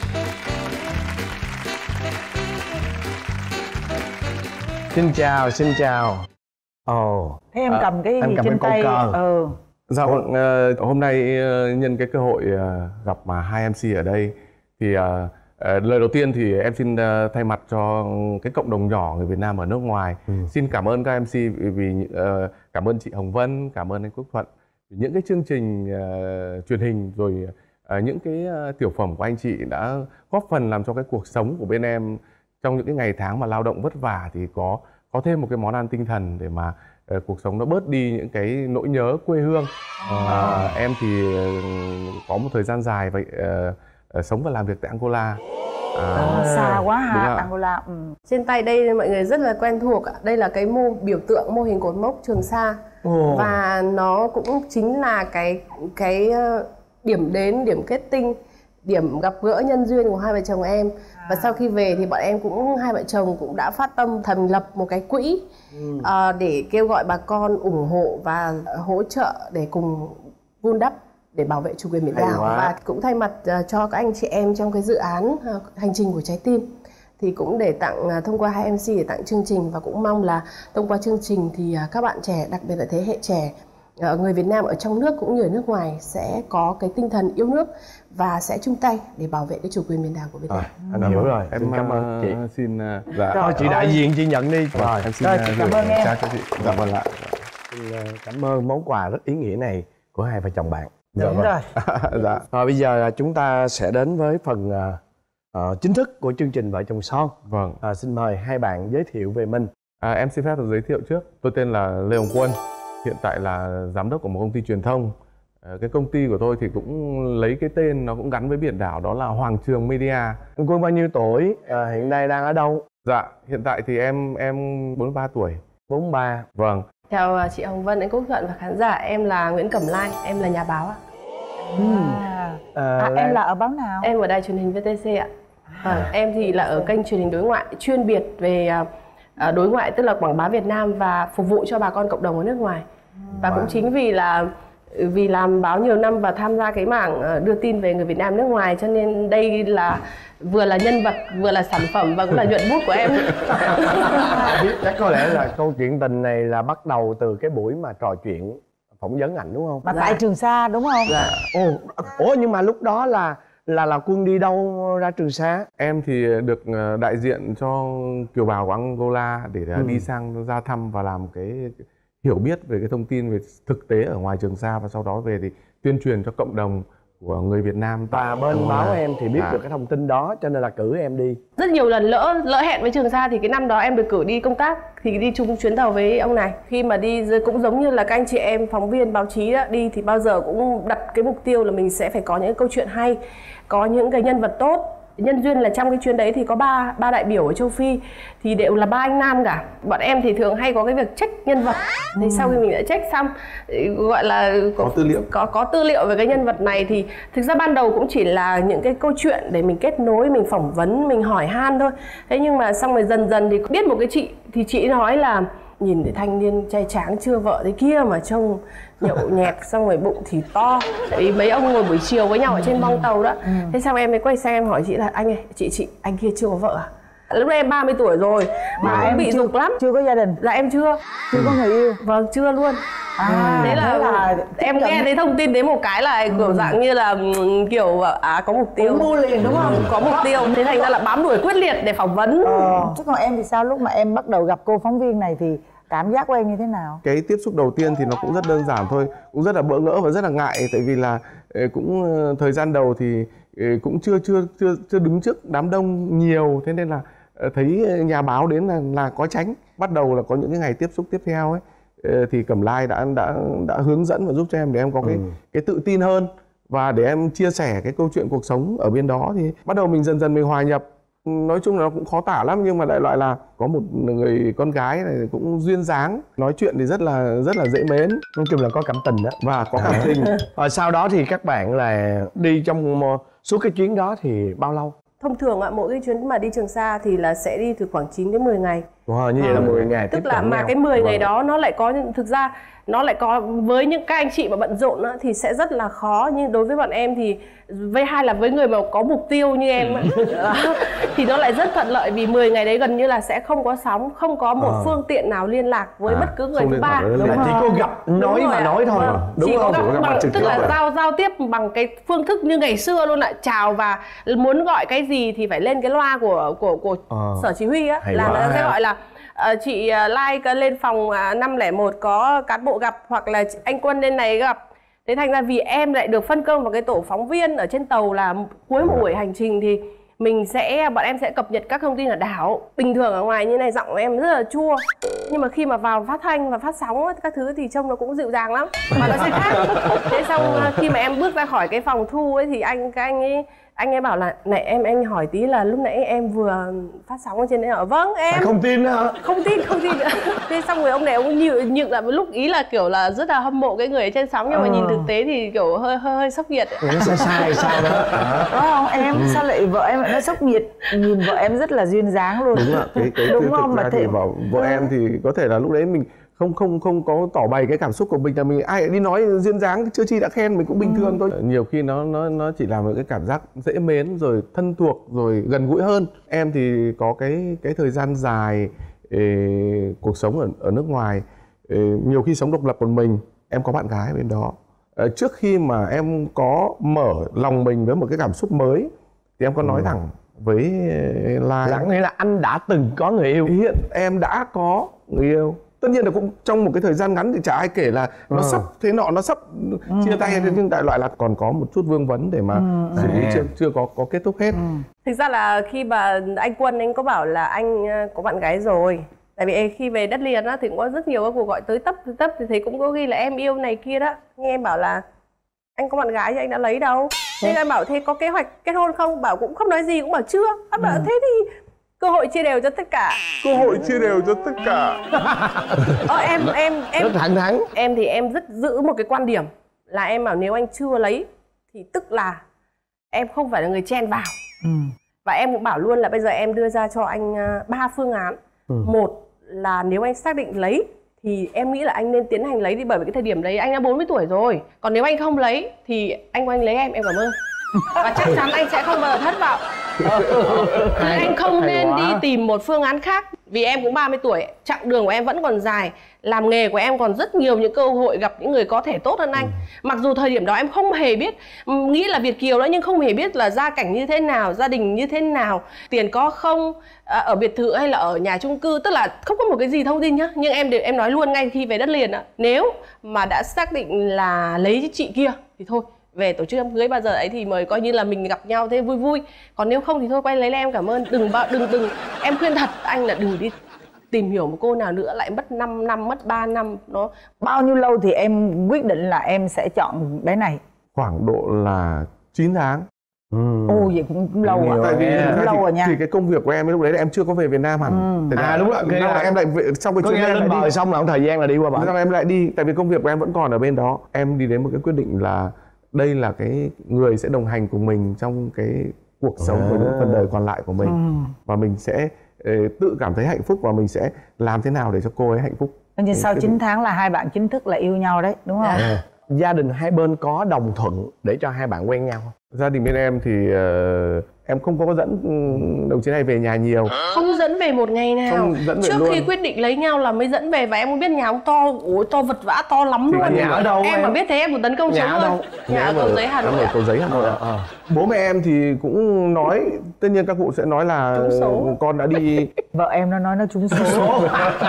Xin chào, xin chào. Ồ, oh, Thế em cầm cái em gì cầm trên cái tay? câu cờ. Ừ. Dạ vâng, ờ, hôm nay ờ, nhân cái cơ hội ờ, gặp mà hai em xê ở đây thì ờ, ờ, lời đầu tiên thì em xin ờ, thay mặt cho cái cộng đồng nhỏ người Việt Nam ở nước ngoài Ừ. xin cảm ơn các em xê vì, vì ờ, cảm ơn chị Hồng Vân, cảm ơn anh Quốc Thuận vì những cái chương trình ờ, truyền hình rồi ờ, những cái ờ, tiểu phẩm của anh chị đã góp phần làm cho cái cuộc sống của bên em trong những cái ngày tháng mà lao động vất vả thì có có thêm một cái món ăn tinh thần để mà ờ, cuộc sống nó bớt đi những cái nỗi nhớ quê hương. À, em thì ờ, có một thời gian dài vậy ờ, ờ, sống và làm việc tại Angola. À, À, xa quá đúng ha, ạ. Angola. Ừ. Trên tay đây mọi người rất là quen thuộc ạ. Đây là cái mô biểu tượng mô hình cột mốc Trường Sa. Ồ. Và nó cũng chính là cái cái ờ, điểm đến, điểm kết tinh, điểm gặp gỡ nhân duyên của hai vợ chồng em. Và sau khi về thì bọn em cũng hai vợ chồng cũng đã phát tâm thành lập một cái quỹ ờ, để kêu gọi bà con ủng hộ và hỗ trợ để cùng vun đắp để bảo vệ chủ quyền biển Hay đảo. quá. Và cũng thay mặt ờ, cho các anh chị em trong cái dự án ờ, hành trình của trái tim thì cũng để tặng ờ, thông qua hai em xê để tặng chương trình, và cũng mong là thông qua chương trình thì ờ, các bạn trẻ, đặc biệt là thế hệ trẻ, ờ, người Việt Nam ở trong nước cũng như ở nước ngoài sẽ có cái tinh thần yêu nước và sẽ chung tay để bảo vệ cái chủ quyền biển đảo của Việt Nam. Rồi, anh hiểu rồi. Em Xin cảm ơn ờ, chị. xin ờ, dạ. Thôi chị đại diện chị nhận đi. Rồi, Em xin Rồi, ờ, chị cảm gửi ơn em. chào các chị. Dạ vâng ạ. xin ờ, cảm ơn món quà rất ý nghĩa này của hai vợ chồng bạn. Đúng vâng. rồi. Dạ. Rồi bây giờ chúng ta sẽ đến với phần ờ, ờ, chính thức của chương trình Vợ Chồng Son. Vâng. À, xin mời hai bạn giới thiệu về mình. À, em xin phép được giới thiệu trước. Tôi tên là Lê Hồng Quân, hiện tại là giám đốc của một công ty truyền thông. À, cái công ty của tôi thì cũng lấy cái tên nó cũng gắn với biển đảo, đó là Hoàng Trường Media. Anh Quân bao nhiêu tuổi? À, hiện nay đang ở đâu? Dạ, hiện tại thì em em bốn mươi ba tuổi. bốn mươi ba. Vâng. Chào chị Hồng Vân, anh Quốc Thuận và khán giả, em là Nguyễn Cẩm Lai, em là nhà báo ạ. Ừ. À, À, à, là... em là ở báo nào? Em ở đài truyền hình vê tê xê ạ. À, em thì là ở kênh truyền hình đối ngoại chuyên biệt về à, đối ngoại, tức là quảng bá Việt Nam và phục vụ cho bà con cộng đồng ở nước ngoài. Và cũng chính vì là vì làm báo nhiều năm và tham gia cái mảng đưa tin về người Việt Nam nước ngoài, cho nên đây là vừa là nhân vật, vừa là sản phẩm và cũng là nhuận bút của em. Chắc có lẽ là câu chuyện tình này là bắt đầu từ cái buổi mà trò chuyện phỏng vấn ảnh đúng không? Mà tại Trường Sa đúng không? Dạ. Ồ, ủa nhưng mà lúc đó là là là Quân đi đâu ra Trường Sa? Em thì được đại diện cho kiều bào của Angola để ừ. đi sang ra thăm và làm cái hiểu biết về cái thông tin về thực tế ở ngoài Trường Sa, và sau đó về thì tuyên truyền cho cộng đồng của người Việt Nam. Và bên báo em thì biết à. được cái thông tin đó cho nên là cử em đi. Rất nhiều lần lỡ lỡ hẹn với Trường Sa, thì cái năm đó em được cử đi công tác thì đi chung chuyến tàu với ông này. Khi mà đi cũng giống như là các anh chị em phóng viên báo chí đó, đi thì bao giờ cũng đặt cái mục tiêu là mình sẽ phải có những câu chuyện hay, có những cái nhân vật tốt. Nhân duyên là trong cái chuyến đấy thì có ba ba đại biểu ở châu Phi thì đều là ba anh nam cả. Bọn em thì thường hay có cái việc check nhân vật. Thì ừ. sau khi mình đã check xong, gọi là có, có tư liệu có có tư liệu về cái nhân vật này, thì thực ra ban đầu cũng chỉ là những cái câu chuyện để mình kết nối, mình phỏng vấn, mình hỏi han thôi. Thế nhưng mà xong rồi dần dần thì biết một cái chị, thì chị nói là nhìn thấy thanh niên trai tráng chưa vợ thế kia mà trông nhậu nhẹt, xong rồi bụng thì to. Tại vì mấy ông ngồi buổi chiều với nhau ở trên bong tàu đó. Ừ. Thế xong em mới quay sang em hỏi chị là anh ơi, chị chị anh kia chưa có vợ à? Lúc đấy em ba mươi tuổi rồi mà à, em bị dục lắm. Chưa có gia đình? Dạ em chưa. Chưa ừ. có người yêu? Vâng, chưa luôn. À, thế là, là em nghe cận... thấy thông tin đến một cái là kiểu ừ. dạng như là kiểu à có mục tiêu. Mua liền đúng không? Có mục tiêu. Thế thành ra là bám đuổi quyết liệt để phỏng vấn. Ờ. Chứ còn em thì sao, lúc mà em bắt đầu gặp cô phóng viên này thì cảm giác của em như thế nào? Cái tiếp xúc đầu tiên thì nó cũng rất đơn giản thôi, cũng rất là bỡ ngỡ và rất là ngại, tại vì là cũng thời gian đầu thì cũng chưa chưa chưa chưa đứng trước đám đông nhiều, thế nên là thấy nhà báo đến là là có tránh. Bắt đầu là có những cái ngày tiếp xúc tiếp theo ấy thì Cẩm Lai đã đã đã hướng dẫn và giúp cho em để em có cái ừ. cái tự tin hơn, và để em chia sẻ cái câu chuyện cuộc sống ở bên đó, thì bắt đầu mình dần dần mình hòa nhập. Nói chung là nó cũng khó tả lắm, nhưng mà đại loại là có một người con gái này cũng duyên dáng, nói chuyện thì rất là rất là dễ mến, nói chung là có cảm tình đó và có cảm tình. Rồi sau đó thì các bạn là đi trong suốt cái chuyến đó thì bao lâu? Thông thường ạ, mỗi cái chuyến mà đi Trường Sa thì là sẽ đi từ khoảng chín đến mười ngày. Wow, như vậy là mười ngày. Tức là mà nhau. Cái mười ngày đó nó lại có những, thực ra nó lại có với những các anh chị mà bận rộn á, thì sẽ rất là khó, nhưng đối với bọn em thì với hai là với người mà có mục tiêu như em á, thì nó lại rất thuận lợi, vì mười ngày đấy gần như là sẽ không có sóng, không có một à. phương tiện nào liên lạc với à, bất cứ người thứ ba. Chỉ có gặp nói mà nói thôi. Vâng. Đúng chỉ không? có gặp bằng, tức là giao giao tiếp bằng cái phương thức như ngày xưa luôn ạ, chào và muốn gọi cái gì thì phải lên cái loa của của của à. sở chỉ huy á, là nó sẽ gọi là Uh, chị uh, like lên phòng uh, năm không một có cán bộ gặp, hoặc là anh Quân lên này gặp. Thế thành ra vì em lại được phân công vào cái tổ phóng viên ở trên tàu, là cuối một buổi hành trình thì mình sẽ bọn em sẽ cập nhật các thông tin ở đảo. Bình thường ở ngoài như này giọng của em rất là chua, nhưng mà khi mà vào phát thanh và phát sóng các thứ thì trông nó cũng dịu dàng lắm, mà nó sẽ khác. Thế xong khi mà em bước ra khỏi cái phòng thu ấy thì anh các anh ấy anh ấy bảo là này em anh hỏi tí là lúc nãy em vừa phát sóng ở trên đấy hả? Vâng em. Phải không tin nữa. Không tin, không tin nữa. Thế xong rồi ông này ông nhịn nhịn là lúc ý là kiểu là rất là hâm mộ cái người ở trên sóng, nhưng mà ừ. nhìn thực tế thì kiểu hơi hơi hơi sốc nhiệt. Nó sai sai sao đó. Có không em? Ừ. Sao lại vợ em lại nó sốc nhiệt? Nhìn vợ em rất là duyên dáng luôn. Đúng ạ. Cái cái đúng thực không? ra Mà thì thế... bảo vợ em thì có thể là lúc đấy mình không không không có tỏ bày cái cảm xúc của mình, là mình ai đi nói duyên dáng chưa chi đã khen mình cũng bình thường thôi. Ừ. Nhiều khi nó nó nó chỉ làm một cái cảm giác dễ mến rồi thân thuộc rồi gần gũi hơn. Em thì có cái cái thời gian dài ê, cuộc sống ở ở nước ngoài, ê, nhiều khi sống độc lập một mình. Em có bạn gái bên đó. À, trước khi mà em có mở lòng mình với một cái cảm xúc mới thì em có nói ừ. thẳng với Lai là nghĩa là anh đã từng có người yêu. Hiện em đã có người yêu. Tất nhiên là cũng trong một cái thời gian ngắn thì chả ai kể là nó ừ. sắp thế nọ, nó sắp ừ. chia tay, nhưng đại loại là còn có một chút vương vấn để mà ừ. xử lý, chưa chưa có có kết thúc hết. Ừ. Thực ra là khi mà anh Quân anh có bảo là anh có bạn gái rồi, Tại vì khi về đất liền á thì cũng có rất nhiều các cuộc gọi tới tấp tới tấp, thì thấy cũng có ghi là em yêu này kia đó. Nhưng em bảo là anh có bạn gái thì anh đã lấy đâu. Thế em bảo thế có kế hoạch kết hôn không? Bảo cũng không nói gì, cũng bảo chưa. Em bảo thế thì cơ hội chia đều cho tất cả. Cơ hội chia đều cho tất cả. Ờ, em em em rất thẳng thắn. Em thì em rất giữ một cái quan điểm là em bảo nếu anh chưa lấy thì tức là em không phải là người chen vào. Ừ. Và em cũng bảo luôn là bây giờ em đưa ra cho anh ba phương án. Ừ. Một là nếu anh xác định lấy thì em nghĩ là anh nên tiến hành lấy đi, bởi vì cái thời điểm đấy anh đã bốn mươi tuổi rồi. Còn nếu anh không lấy thì anh của anh lấy em, em cảm ơn. Và chắc chắn anh sẽ không bao giờ thất vọng. Thì anh không nên đi tìm một phương án khác. Vì em cũng ba mươi tuổi, chặng đường của em vẫn còn dài, làm nghề của em còn rất nhiều những cơ hội gặp những người có thể tốt hơn anh. Ừ. Mặc dù thời điểm đó em không hề biết, nghĩ là Việt kiều đó, nhưng không hề biết là gia cảnh như thế nào, gia đình như thế nào, tiền có không, ở biệt thự hay là ở nhà chung cư, tức là không có một cái gì thông tin nhá. Nhưng em đều em nói luôn ngay khi về đất liền á, nếu mà đã xác định là lấy chị kia thì thôi, về tổ chức đám cưới bao giờ ấy thì mời coi như là mình gặp nhau thế vui vui. Còn nếu không thì thôi quay lấy là em cảm ơn. Đừng bao đừng đừng em khuyên thật anh là đừng đi tìm hiểu một cô nào nữa lại mất năm năm, mất ba năm. Nó bao nhiêu lâu thì em quyết định là em sẽ chọn bé này? Khoảng độ là chín tháng. Ừ. Ồ vậy cũng, cũng lâu rồi. Tại vì cũng lâu rồi nha. Thì cái công việc của em lúc đấy là em chưa có về Việt Nam hẳn. Ừ. À đúng rồi. Thế là em lại về, xong cái chuyến lên bờ xong là một thời gian là đi qua bển. Xong em lại đi, tại vì công việc của em vẫn còn ở bên đó. Em đi đến một cái quyết định là đây là cái người sẽ đồng hành cùng mình trong cái cuộc sống của những phần đời còn lại của mình. Ừ. Và mình sẽ uh, tự cảm thấy hạnh phúc và mình sẽ làm thế nào để cho cô ấy hạnh phúc. Nhưng sau chín tháng là hai bạn chính thức là yêu nhau đấy, đúng không? À. Gia đình hai bên có đồng thuận để cho hai bạn quen nhau không? Gia đình bên em thì uh, em không có dẫn đồng chí này về nhà nhiều. Không dẫn về một ngày nào. Không dẫn về Trước luôn. khi quyết định lấy nhau là mới dẫn về. Và em không biết nhà ông to, ôi to vật vã to lắm thì luôn. Nhà ở đâu em? Em mà biết thế em cũng tấn công nhà sống luôn. Nhà ở Cầu Giấy Hà Nội. Em ở Cầu Giấy Hà Nội ạ. À. Bố mẹ em thì cũng nói, tất nhiên các cụ sẽ nói là con đã đi. Vợ em nó nói nó trúng số.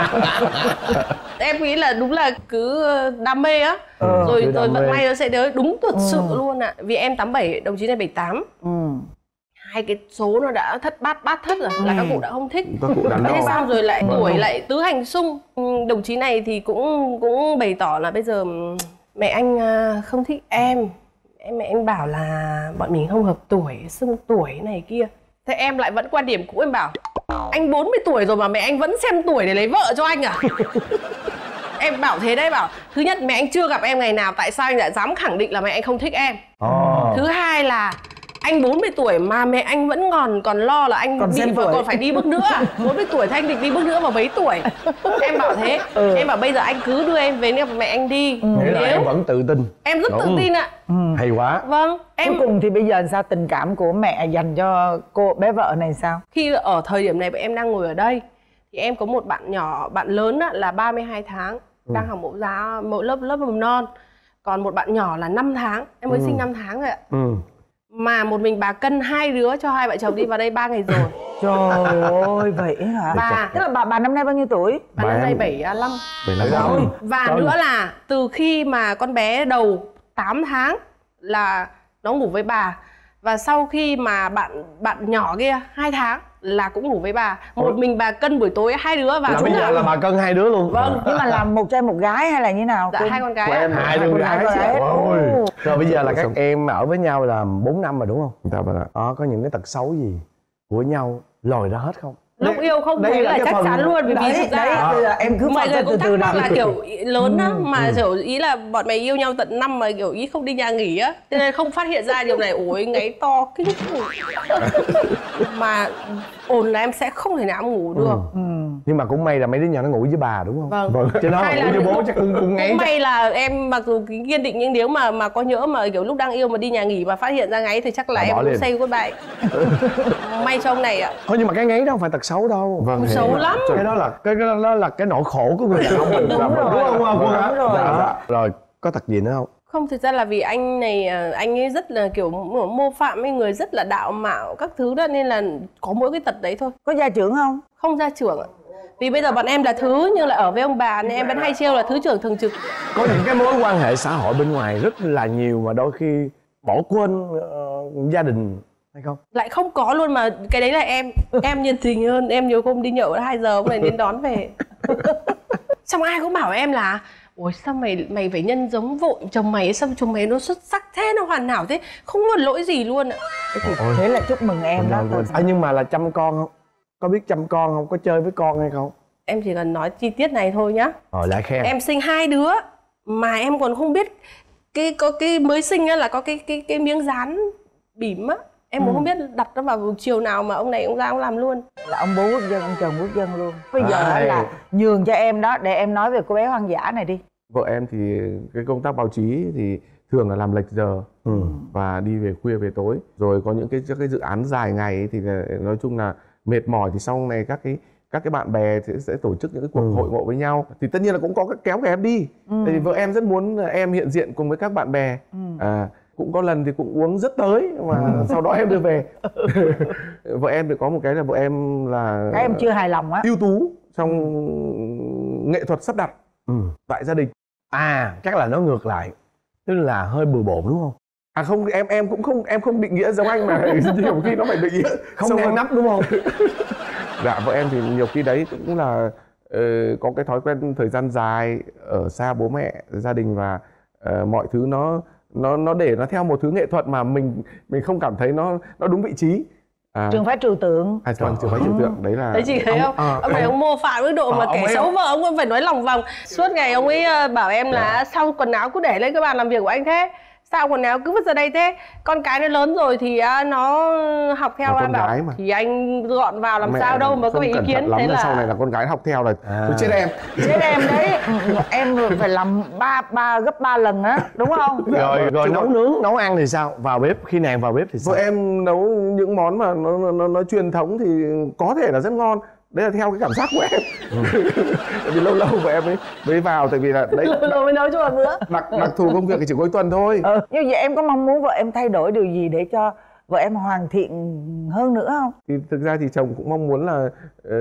Em nghĩ là đúng là cứ đam mê á. Ừ, rồi rồi vận may nó sẽ đến đúng thật ừ. sự luôn ạ. À. Vì em tám bảy, đồng chí này bảy tám. Ừ. Hai cái số nó đã thất bát bát thất rồi, ừ. là các cụ đã không thích. Các cụ đã thế xong rồi lại ừ. tuổi lại tứ hành xung. Đồng chí này thì cũng cũng bày tỏ là bây giờ mẹ anh không thích em. Em mẹ anh bảo là bọn mình không hợp tuổi, xưng tuổi này kia. Thế em lại vẫn quan điểm cũ, em bảo anh bốn mươi tuổi rồi mà mẹ anh vẫn xem tuổi để lấy vợ cho anh à? Em bảo thế đấy, bảo thứ nhất mẹ anh chưa gặp em ngày nào, tại sao anh lại dám khẳng định là mẹ anh không thích em? Oh. Thứ hai là anh bốn mươi tuổi mà mẹ anh vẫn còn còn lo là anh còn đi và còn phải đi bước nữa. bốn mươi tuổi thì anh định đi bước nữa vào mấy tuổi? Em bảo thế. Ừ. Em bảo bây giờ anh cứ đưa em về, nếu mẹ anh đi. Ừ. Nếu là em vẫn tự tin. Em rất tự tin ạ. Ừ. Hay quá. Vâng. Em cuối cùng thì bây giờ sao, tình cảm của mẹ dành cho cô bé vợ này sao? Khi ở thời điểm này em đang ngồi ở đây thì em có một bạn nhỏ, bạn lớn là ba mươi hai tháng. Ừ. Đang học mẫu giáo, mẫu lớp lớp mầm non. Còn một bạn nhỏ là năm tháng. Em mới ừ. sinh năm tháng rồi ạ. Ừ. Mà một mình bà cân hai đứa cho hai vợ chồng đi vào đây ba ngày rồi. Trời ơi, vậy hả? Bà, tức là bà bà năm nay bao nhiêu tuổi? Bà, bà năm nay bảy mươi lăm. bảy mươi lăm. Và Trời. nữa là từ khi mà con bé đầu tám tháng là nó ngủ với bà. Và sau khi mà bạn bạn nhỏ kia hai tháng là cũng ngủ với bà. Một Ủa? mình bà cân buổi tối hai đứa. Và là bây giờ là... là bà cân hai đứa luôn. Vâng. Nhưng mà làm một trai một gái hay là như nào? Dạ, hai con gái. Em hai đứa gái. gái. Ôi. Rồi bây giờ là các em ở với nhau là bốn năm rồi đúng không? Dạ vâng ạ. Đó, có những cái tật xấu gì của nhau lòi ra hết không? Lúc yêu không thấy là, là chắc phần... chắn luôn. Vì đấy, thực ra đấy, à. em cứ mọi người cũng thắc mắc là kiểu lớn á, ừ, mà ừ. kiểu ý là bọn mày yêu nhau tận năm mà kiểu ý không đi nhà nghỉ á, cho nên không phát hiện ra điều này. Ôi ngáy to kinh khủng. Mà ồn là em sẽ không thể nào ngủ được. Ừ. Ừ. Nhưng mà cũng may là mấy đứa nhỏ nó ngủ với bà đúng không? Vâng. Vâng. Chứ nó ngủ với bố chắc cũng, cũng ngáy. Cũng may chắc... là em mặc dù kiên định, nhưng nếu mà mà có nhỡ mà kiểu lúc đang yêu mà đi nhà nghỉ mà phát hiện ra ngáy thì chắc là à, em cũng say goodbye. May cho ông này ạ. Thôi nhưng mà cái ngáy đó không phải tật xấu đâu. Vâng. Xấu lắm. Cái đó là cái đó là, là cái nỗi khổ của người đàn ông mình. Đúng rồi. Đúng không? Đúng rồi. Rồi. Dạ. Rồi có tật gì nữa không? Không, thực ra là vì anh này, anh ấy rất là kiểu mô phạm, với người rất là đạo mạo các thứ đó, nên là có mỗi cái tật đấy thôi. Có gia trưởng không? Không gia trưởng ạ. Vì bây giờ bọn em là thứ, nhưng là ở với ông bà nên em vẫn hay trêu là thứ trưởng thường trực. Có những cái mối quan hệ xã hội bên ngoài rất là nhiều mà đôi khi bỏ quên uh, gia đình hay không? Lại không có luôn, mà cái đấy là em em nhiệt tình hơn. Em nhiều hôm đi nhậu hai giờ ông này đến đón về. Xong ai cũng bảo em là ôi sao mày mày phải nhân giống vội chồng mày, sao chồng mày nó xuất sắc thế, nó hoàn hảo thế, không một lỗi gì luôn ạ. Thì thế là chúc mừng em đó. À, nhưng mà là chăm con không? Có biết chăm con không? Có chơi với con hay không? Em chỉ cần nói chi tiết này thôi nhá. Rồi lại khen. Em sinh hai đứa mà em còn không biết cái có cái mới sinh á là có cái cái cái miếng dán bỉm á, em cũng ừ. không biết đặt nó vào chiều nào mà ông này ông ra ông làm luôn. Là ông bố quốc dân, ông chồng quốc dân luôn. Bây giờ à, là nhường cho em đó, để em nói về cô bé hoang dã này đi. Vợ em thì cái công tác báo chí thì thường là làm lệch giờ ừ. và đi về khuya về tối, rồi có những cái cái dự án dài ngày ấy, thì nói chung là mệt mỏi, thì sau này các cái các cái bạn bè sẽ, sẽ tổ chức những cái cuộc ừ. hội ngộ với nhau, thì tất nhiên là cũng có cái kéo em đi. Ừ. Thì vợ em rất muốn em hiện diện cùng với các bạn bè. Ừ. À, cũng có lần thì cũng uống rất tới mà ừ. sau đó em đưa về. Vợ em thì có một cái là vợ em là các em chưa hài lòng á, ưu tú trong nghệ thuật sắp đặt ừ. tại gia đình. À chắc là nó ngược lại, tức là hơi bừa bộn đúng không? À không, em em cũng không em không định nghĩa giống anh mà nhiều khi nó phải định nghĩa không ngăn nắp đúng không? Dạ vợ em thì nhiều khi đấy cũng là uh, có cái thói quen thời gian dài ở xa bố mẹ gia đình, và uh, mọi thứ nó nó nó để nó theo một thứ nghệ thuật mà mình mình không cảm thấy nó nó đúng vị trí. À, trường phái trừu tượng. À, trường, trường phái trừu tượng đấy là. Đấy chị thấy không? À, ông này ông mô phạm mức độ à, mà kẻ xấu vợ ông cũng phải nói lòng vòng. Suốt ngày ông ấy bảo em là yeah. sao quần áo cứ để lên cái bàn làm việc của anh thế? Sao quần áo cứ vứt ra đây thế? Con cái nó lớn rồi thì nó học theo anh bảo mà. Thì anh dọn vào làm mẹ sao đâu mà có phải ý kiến thế là... là sau này là con gái học theo là à. Tôi chết em. Chết em đấy. Em phải làm ba ba gấp ba lần á, đúng không? Rồi rồi nấu nướng, nấu ăn thì sao? Vào bếp khi nàng vào bếp thì sao? Vợ em nấu những món mà nó nó nó truyền thống thì có thể là rất ngon. Đấy là theo cái cảm giác của em. Ừ. Tại vì lâu lâu của em ấy mới vào, tại vì là đấy lâu mới nấu cho một bữa. Đặc đặc thù công việc thì chỉ cuối tuần thôi. Ừ. Như vậy em có mong muốn vợ em thay đổi điều gì để cho vợ em hoàn thiện hơn nữa không? Thì thực ra thì chồng cũng mong muốn là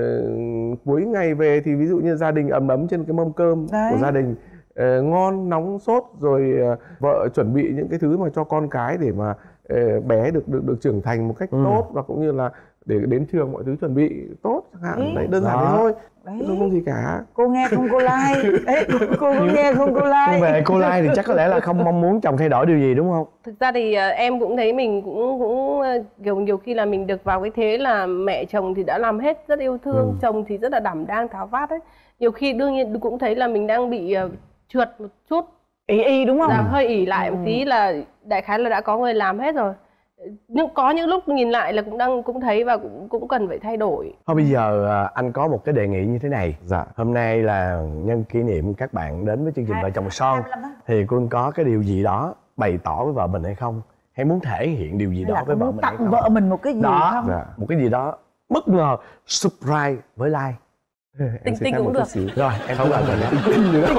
uh, cuối ngày về thì ví dụ như gia đình ấm ấm trên cái mâm cơm đấy. Của gia đình uh, ngon nóng sốt, rồi uh, vợ chuẩn bị những cái thứ mà cho con cái để mà uh, bé được được được trưởng thành một cách ừ. tốt, và cũng như là để đến trường mọi thứ chuẩn bị tốt chẳng hạn. Đấy, đấy đơn giản thế thôi. Đấy. Không có gì cả. Cô nghe không cô Lai? Đấy, cô, cô nghe không cô Lai? Về cô Lai thì chắc có lẽ là không mong muốn chồng thay đổi điều gì đúng không? Thực ra thì em cũng thấy mình cũng cũng kiểu nhiều khi là mình được vào cái thế là mẹ chồng thì đã làm hết rất yêu thương, ừ. chồng thì rất là đảm đang tháo vát ấy. Nhiều khi đương nhiên cũng thấy là mình đang bị uh, trượt một chút. Ý y đúng không? Dạ, hơi ỉ lại ừ. một tí là đại khái là đã có người làm hết rồi. Nhưng có những lúc nhìn lại là cũng đang cũng thấy và cũng cũng cần phải thay đổi. Thôi bây giờ anh có một cái đề nghị như thế này. Dạ. Hôm nay là nhân kỷ niệm các bạn đến với chương trình Vợ Chồng Son, thì Quân có cái điều gì đó bày tỏ với vợ mình hay không? Hay muốn thể hiện điều gì đó với vợ mình hay không? Tặng vợ mình một cái gì đó, không? Dạ. Một cái gì đó bất ngờ, surprise với Lai. Tinh tinh cũng được. Rồi em không làm rồi tinh tinh nữa.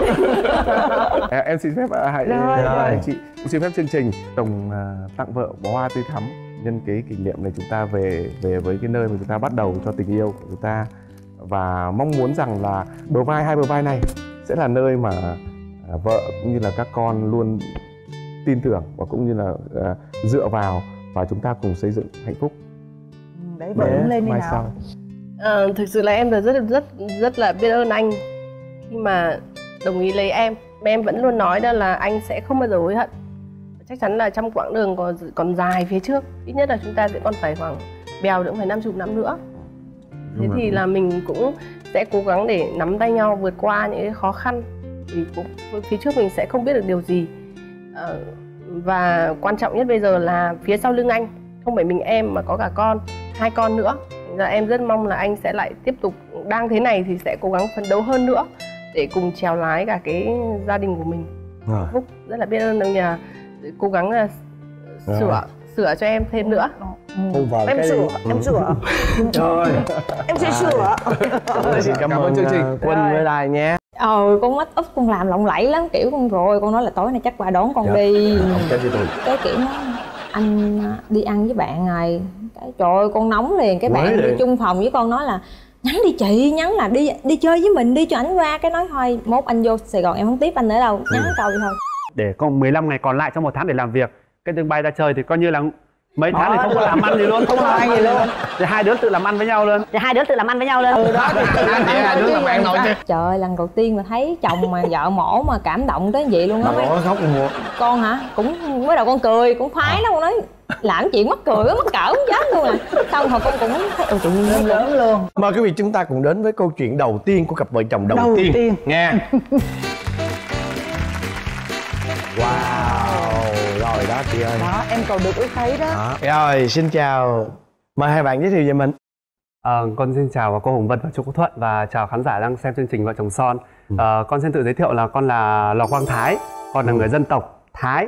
Em xin phép hãy chị cũng xin phép chương trình tổng uh, tặng vợ bó hoa tươi thắm nhân cái kỷ niệm này, chúng ta về về với cái nơi mà chúng ta bắt đầu cho tình yêu của chúng ta, và mong muốn rằng là bờ vai hai bờ vai này sẽ là nơi mà uh, vợ cũng như là các con luôn tin tưởng và cũng như là uh, dựa vào, và chúng ta cùng xây dựng hạnh phúc. Đấy, vợ đứng lên đi nào. Sau. À, thực sự là em là rất rất rất là biết ơn anh khi mà đồng ý lấy em. Mà em vẫn luôn nói đó là anh sẽ không bao giờ hối hận. Chắc chắn là trong quãng đường còn còn dài phía trước, ít nhất là chúng ta sẽ còn phải khoảng bèo nữa phải năm chục năm nữa. Thế thì là mình cũng sẽ cố gắng để nắm tay nhau vượt qua những cái khó khăn. Thì cũng phía trước mình sẽ không biết được điều gì. À, và quan trọng nhất bây giờ là phía sau lưng anh không phải mình em mà có cả con, hai con nữa. Và em rất mong là anh sẽ lại tiếp tục đang thế này thì sẽ cố gắng phấn đấu hơn nữa để cùng chèo lái cả cái gia đình của mình. À. Phúc rất là biết ơn ông nhà cố gắng là sửa à. sửa cho em thêm nữa. Ừ. Em cái... sửa, ừ. em sửa. Rồi. Em sẽ à. sửa. Xin cảm, cảm ơn chương trình Quân với Lai nhé. Ờ, con mắt úp con làm lộng lẫy lắm, kiểu con rồi con nói là tối nay chắc qua đón con dạ. đi. Cái, cái kiểu nó anh đi ăn với bạn này, cái trời ơi con nóng liền, cái bạn đi chung phòng với con nói là nhắn đi chị, nhắn là đi đi chơi với mình đi cho ảnh qua, cái nói thôi mốt anh vô Sài Gòn em không tiếp anh nữa đâu, nhắn câu vậy thôi. Để còn mười lăm ngày còn lại trong một tháng để làm việc, cái đường bay ra chơi thì coi như là mấy tháng thì không có làm ăn gì luôn, không làm ăn gì luôn, thì hai đứa tự làm ăn với nhau luôn, thì hai đứa tự làm ăn với nhau luôn. Ừ đó, thì hai đứa làm ăn nổi chứ. Trời ơi, lần đầu tiên mà thấy chồng mà vợ mổ mà cảm động tới vậy luôn á. Mổ khóc luôn. Con hả? Cũng mới đầu con cười, cũng khoái lắm, con nói làm chuyện mắc cười mắc cỡ không chết luôn à. Xong rồi con cũng thấy ừ, tự nhiên lớn, lớn luôn. Mời quý vị chúng ta cùng đến với câu chuyện đầu tiên của cặp vợ chồng đầu, đầu tiên, tiên. Nghe. Wow, rồi đó chị ơi. Đó, em cầu được ước thấy đó. đó. Rồi, xin chào. Mời hai bạn giới thiệu về mình. À, con xin chào cô Hồng Vân và chú Quốc Thuận và chào khán giả đang xem chương trình Vợ Chồng Son. À, con xin tự giới thiệu là con là Lò Quang Thái, con là người dân tộc Thái.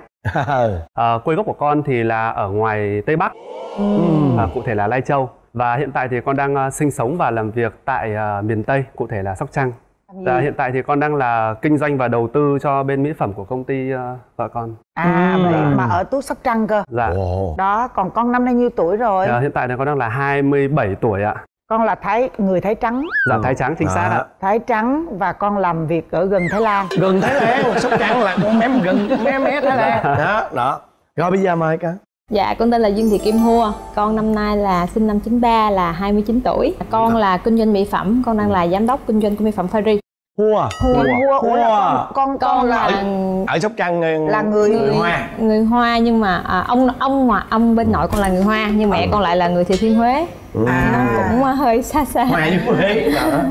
À, quê gốc của con thì là ở ngoài Tây Bắc, ừ. à, cụ thể là Lai Châu. Và hiện tại thì con đang uh, sinh sống và làm việc tại uh, miền Tây, cụ thể là Sóc Trăng. Và hiện tại thì con đang là kinh doanh và đầu tư cho bên mỹ phẩm của công ty uh, vợ con. À, vậy mà ở Tú Sóc Trăng cơ. Dạ. Wow. Đó, còn con năm nay nhiêu tuổi rồi? À, hiện tại thì con đang là hai mươi bảy tuổi ạ. Con là Thái, người Thái Trắng. Dạ, Thái Trắng chính xác ạ. Thái Trắng và con làm việc ở gần Thái Lan. Gần Thái Lan, Sóc Trăng là con mém gần mé mé Thái Lan. Đó, đó. Rồi bây giờ mời cả. Dạ, con tên là Dương Thị Kim Hua. Con năm nay là sinh năm chín ba, là hai mươi chín tuổi. Con là kinh doanh mỹ phẩm, con đang là giám đốc kinh doanh của mỹ phẩm Paris. Hua. Hua. Hua. Hua. Con, con, con là là ở Sóc Trăng là người, người, người Hoa. Người Hoa nhưng mà à, ông ông mà ông bên nội con là người Hoa nhưng mẹ con lại là người Thừa Thiên Huế. À. Nó cũng hơi xa xa. Hoa với Huế.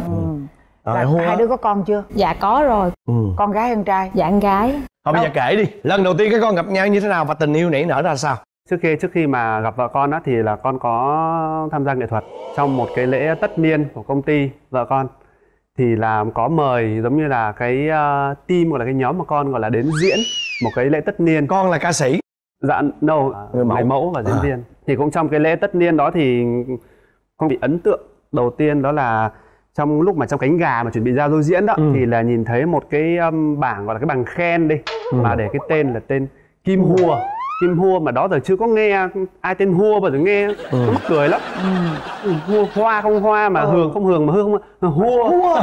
Rồi, hai đứa có con chưa? Dạ có rồi. Ừ. Con gái hay con trai? Dạ con gái. Thôi bây giờ kể đi, lần đầu tiên các con gặp nhau như thế nào và tình yêu nảy nở ra sao? Trước khi trước khi mà gặp vợ con á thì là con có tham gia nghệ thuật trong một cái lễ tất niên của công ty vợ con, thì là có mời giống như là cái uh, team hoặc là cái nhóm mà con gọi là đến diễn một cái lễ tất niên. Con là ca sĩ? Dạ no, người mẫu, người mẫu và diễn à. viên. Thì cũng trong cái lễ tất niên đó thì con bị ấn tượng đầu tiên đó là trong lúc mà trong cánh gà mà chuẩn bị ra dô diễn đó, ừ. thì là nhìn thấy một cái um, bảng gọi là cái bảng khen đi, ừ. mà để cái tên là tên Kim Hua. Kim Hua mà đó giờ chưa có nghe ai tên Hua bao giờ nghe, ừ. nó mắc cười lắm. Ừ. Hua hoa không hoa mà ừ. hường không hường mà hương không Hua. Hua.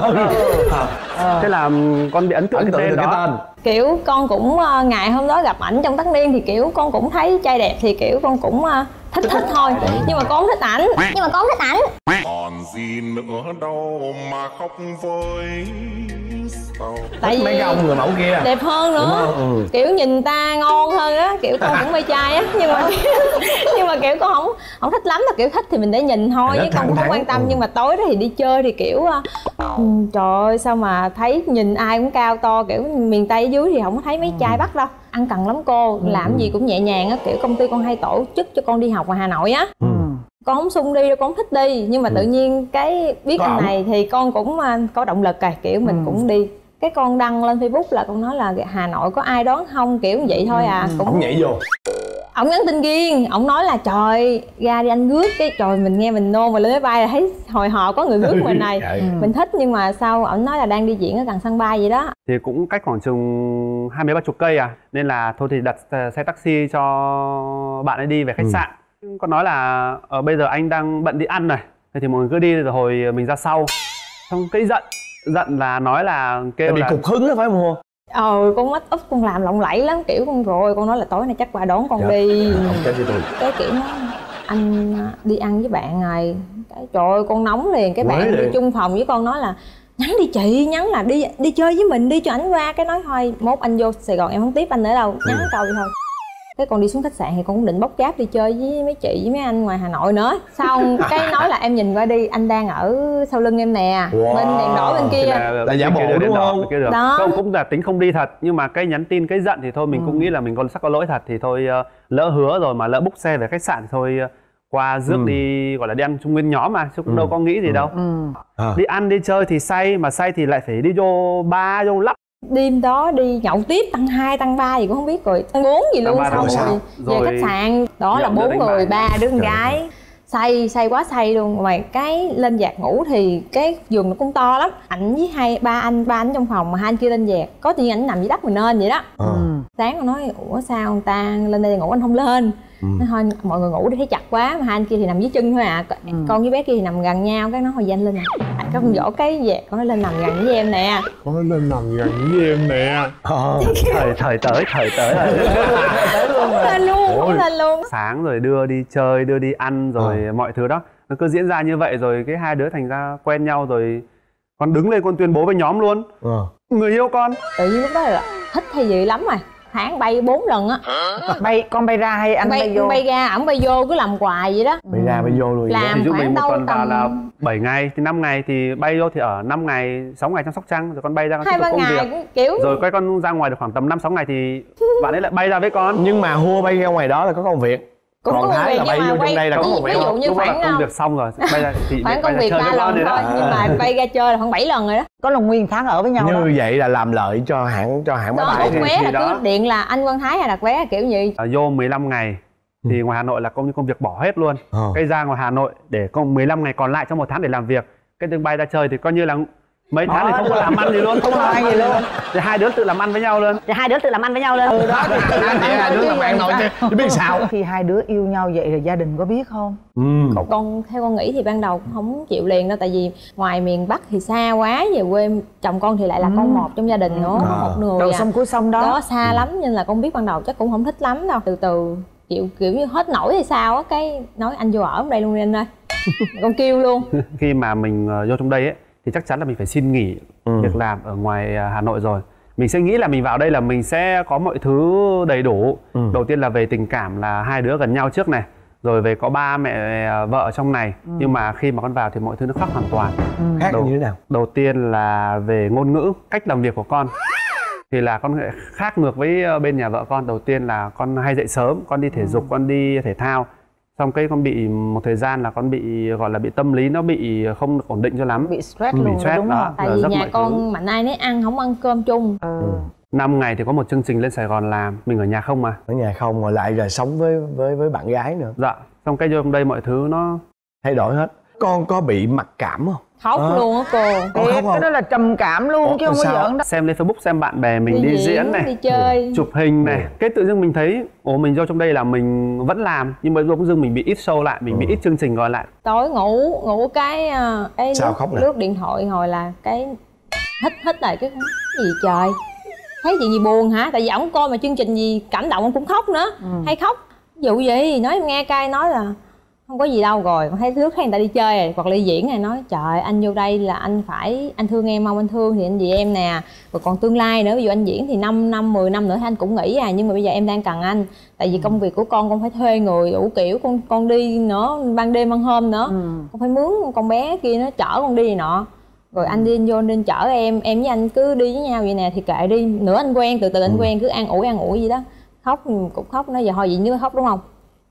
À. Thế là con bị ấn tượng ấn cái tên đó. Cái tên. Kiểu con cũng uh, ngày hôm đó gặp ảnh trong tất niên thì kiểu con cũng thấy trai đẹp thì kiểu con cũng uh, thích thích thôi, nhưng mà con không thích ảnh, nhưng mà con không thích ảnh. Còn gì nữa đâu mà khóc với sao? Tại vì mấy cái ông người mẫu kia đẹp hơn nữa, ừ. kiểu nhìn ta ngon hơn á, kiểu con cũng mê trai á, nhưng mà nhưng mà kiểu con không không thích lắm, là kiểu thích thì mình để nhìn thôi, chứ con cũng không quan tâm. Ừ. Nhưng mà tối đó thì đi chơi thì kiểu uh, trời ơi sao mà thấy nhìn ai cũng cao to, kiểu miền Tây ở dưới thì không có thấy mấy trai Bắc đâu. Ăn cần lắm cô, ừ. làm gì cũng nhẹ nhàng á, kiểu công ty con hay tổ chức cho con đi học ngoài Hà Nội á. Ừ. Con không sung đi đâu, con không thích đi, nhưng mà ừ. tự nhiên cái biết có anh ổng. Này thì con cũng uh, có động lực rồi, kiểu mình ừ. cũng đi. Cái con đăng lên Facebook là con nói là Hà Nội có ai đón không, kiểu vậy thôi à. Cũng ổng nhảy vô, ổng nhắn tin riêng, ổng nói là trời ra đi anh rước, cái trời mình nghe mình nôn mà lên máy bay là thấy hồi hộp có người rước mình này. Ừ. Mình thích, nhưng mà sau ổng nói là đang đi diễn ở gần sân bay vậy đó. Thì cũng cách khoảng chừng hai mươi ba chục cây à, nên là thôi thì đặt xe taxi cho bạn ấy đi về khách ừ. sạn. Con nói là ở bây giờ anh đang bận đi ăn này, thì mọi người cứ đi rồi hồi mình ra sau. Xong cái giận giận là nói là kêu bị là cục hứng đó phải không Hua? Ờ con mắt úp con làm lộng lẫy lắm, kiểu con rồi con nói là tối nay chắc qua đón con. Dạ. Đi cái kiểu nó anh đi ăn với bạn rồi, cái trời ơi con nóng liền, cái bạn đi chung phòng với con nói là nhắn đi chị, nhắn là đi đi chơi với mình đi cho ảnh qua, cái nói thôi mốt anh vô Sài Gòn em không tiếp anh nữa đâu, nhắn câu vậy thôi. Cái con đi xuống khách sạn thì con cũng định bốc cháp đi chơi với mấy chị với mấy anh ngoài Hà Nội nữa. Xong cái nói là em nhìn qua đi, anh đang ở sau lưng em nè, wow. bên đèn đỏ bên kia. Là, là giả bộ đúng không? Đó. Không, cũng là tính không đi thật, nhưng mà cái nhắn tin cái giận thì thôi mình ừ. cũng nghĩ là mình còn sắp có lỗi thật, thì thôi uh, lỡ hứa rồi mà lỡ book xe về khách sạn thì thôi uh, qua rước ừ. đi, gọi là đi ăn chung nguyên nhóm mà, chứ cũng ừ. đâu có nghĩ gì ừ. đâu. Ừ. À. Đi ăn đi chơi thì say, mà say thì lại phải đi vô bar vô lắp. Đêm đó đi nhậu tiếp tăng hai tăng ba gì cũng không biết, rồi tăng bốn gì luôn. Xong rồi, rồi về khách sạn đó là bốn người, ba đứa con gái say say quá say luôn. Mà cái lên dạt ngủ thì cái giường nó cũng to lắm, ảnh với hai ba anh ba anh trong phòng mà hai anh kia lên dạt, có tự nhiên ảnh nằm dưới đất mình lên vậy đó. Ừ. Sáng con nói ủa sao người ta lên đây ngủ anh không lên. Ừ. Nói thôi mọi người ngủ đi thấy chặt quá, mà hai anh kia thì nằm dưới chân thôi à. Ừ. Con với bé kia thì nằm gần nhau, cái nói thôi anh lên nè. Con vỗ cái dẹt, con nói lên nằm gần với em nè. Con nói lên nằm gần với em nè. Ờ, thời thời tới thời tới lên luôn không lên luôn. Sáng rồi đưa đi chơi, đưa đi ăn rồi ờ. mọi thứ đó nó cứ diễn ra như vậy, rồi cái hai đứa thành ra quen nhau, rồi con đứng lên con tuyên bố với nhóm luôn ờ. người yêu con. Tự nhiên lúc đó là thích hay gì lắm rồi, tháng bay bốn lần á. Bay con bay ra hay anh bay, bay vô? Bay ra, ổng bay vô cứ làm hoài vậy đó. Bay ra bay vô luôn. Làm thì chúng mình một tuần tầm... vào là bảy ngày thì năm ngày thì bay vô thì ở năm ngày sáu ngày trong Sóc Trăng, rồi con bay ra con hai ba ngày cũng kiểu rồi quay con ra ngoài được khoảng tầm năm sáu ngày thì bạn ấy lại bay ra với con. Nhưng mà Hua bay ra ngoài đó là có công việc, cũng còn Thái là bay vô trong đây là có công việc. Ví dụ như khoảng công việc xong rồi bay ra thì khoảng công việc ba lần thôi, nhưng mà bay ra chơi là khoảng bảy lần rồi đó. Có là nguyên tháng ở với nhau như đó. vậy là làm lợi cho hãng cho hãng máy bay. Đặt vé là cứ điện là anh Quang Thái hay đặt vé kiểu gì à, vô mười lăm ngày thì ngoài Hà Nội là công như công việc bỏ hết luôn. ờ. Cái ra ngoài Hà Nội để công mười lăm ngày còn lại trong một tháng để làm việc, cái đường bay ra chơi thì coi như là mấy tháng thì không có làm ăn gì luôn, không làm ăn gì luôn, thì hai đứa tự làm ăn với nhau luôn. Thì hai đứa tự làm ăn với nhau luôn. Ừ đó, thì hai đứa làm ăn thôi chứ biết sao. Khi hai đứa yêu nhau vậy rồi gia đình có biết không? Ừ. Con theo con nghĩ thì ban đầu cũng không chịu liền đâu, tại vì ngoài miền Bắc thì xa quá, về quê chồng con thì lại là ừ. con một trong gia đình nữa, à. một người đầu à. sông cuối sông đó, đó xa ừ. lắm, nên là con biết ban đầu chắc cũng không thích lắm đâu. Từ từ chịu kiểu như hết nổi hay sao á, cái nói anh vô ở đây luôn đi anh ơi. Con kêu luôn. Khi mà mình vô trong đây ấy thì chắc chắn là mình phải xin nghỉ ừ. việc làm ở ngoài Hà Nội rồi. Mình sẽ nghĩ là mình vào đây là mình sẽ có mọi thứ đầy đủ. ừ. Đầu tiên là về tình cảm là hai đứa gần nhau trước này, rồi về có ba mẹ vợ ở trong này. ừ. Nhưng mà khi mà con vào thì mọi thứ nó khác hoàn toàn. ừ. Khác đầu, như thế nào? Đầu tiên là về ngôn ngữ, cách làm việc của con thì là con khác ngược với bên nhà vợ con. Đầu tiên là con hay dậy sớm, con đi thể dục, con đi thể thao. Xong cái con bị một thời gian là con bị gọi là bị tâm lý nó bị không được ổn định cho lắm, bị stress bị luôn stress đúng đó. không? Tại vì nhà con mạnh ai nấy ăn, không ăn cơm chung. ừ. Năm ngày thì có một chương trình lên Sài Gòn làm, mình ở nhà không mà. Ở nhà không, ngồi lại rồi sống với với với bạn gái nữa. Dạ, xong cái vô trong đây mọi thứ nó thay đổi hết. Con có bị mặc cảm không? Khóc à. luôn á cô. Cái, cái đó là trầm cảm luôn. Ủa, chứ không có giỡn đâu. Xem lên Facebook xem bạn bè mình đi, đi diễn, diễn này, đi chơi, chụp hình này. ừ. Cái tự dưng mình thấy ồ mình vô trong đây là mình vẫn làm, nhưng mà bỗng dưng mình bị ít show lại, mình ừ. bị ít chương trình gọi lại. Tối ngủ ngủ cái cái sao lướt, khóc nè? lướt điện thoại hồi là cái hít hít lại cái gì trời, thấy chuyện gì buồn hả? Tại vì ổng coi mà chương trình gì cảm động ông cũng khóc nữa. ừ. Hay khóc vụ gì nói em nghe, cay nói là không có gì đâu, rồi con thấy nước thấy người ta đi chơi rồi hoặc đi diễn này, nói trời anh vô đây là anh phải anh thương em không, anh thương thì anh vì em nè, rồi còn tương lai nữa, ví dụ anh diễn thì năm năm mười năm nữa thì anh cũng nghĩ à, nhưng mà bây giờ em đang cần anh, tại vì công việc của con con phải thuê người đủ kiểu, con con đi nữa ban đêm ban hôm nữa. ừ. Con phải mướn con bé kia nó chở con đi này nọ, rồi anh đi vô nên chở em em với anh cứ đi với nhau vậy nè, thì kệ đi, nữa anh quen từ từ anh ừ. quen, cứ an ủi an ủi gì đó. Khóc cũng khóc, nói giờ thôi vậy nếu khóc đúng không,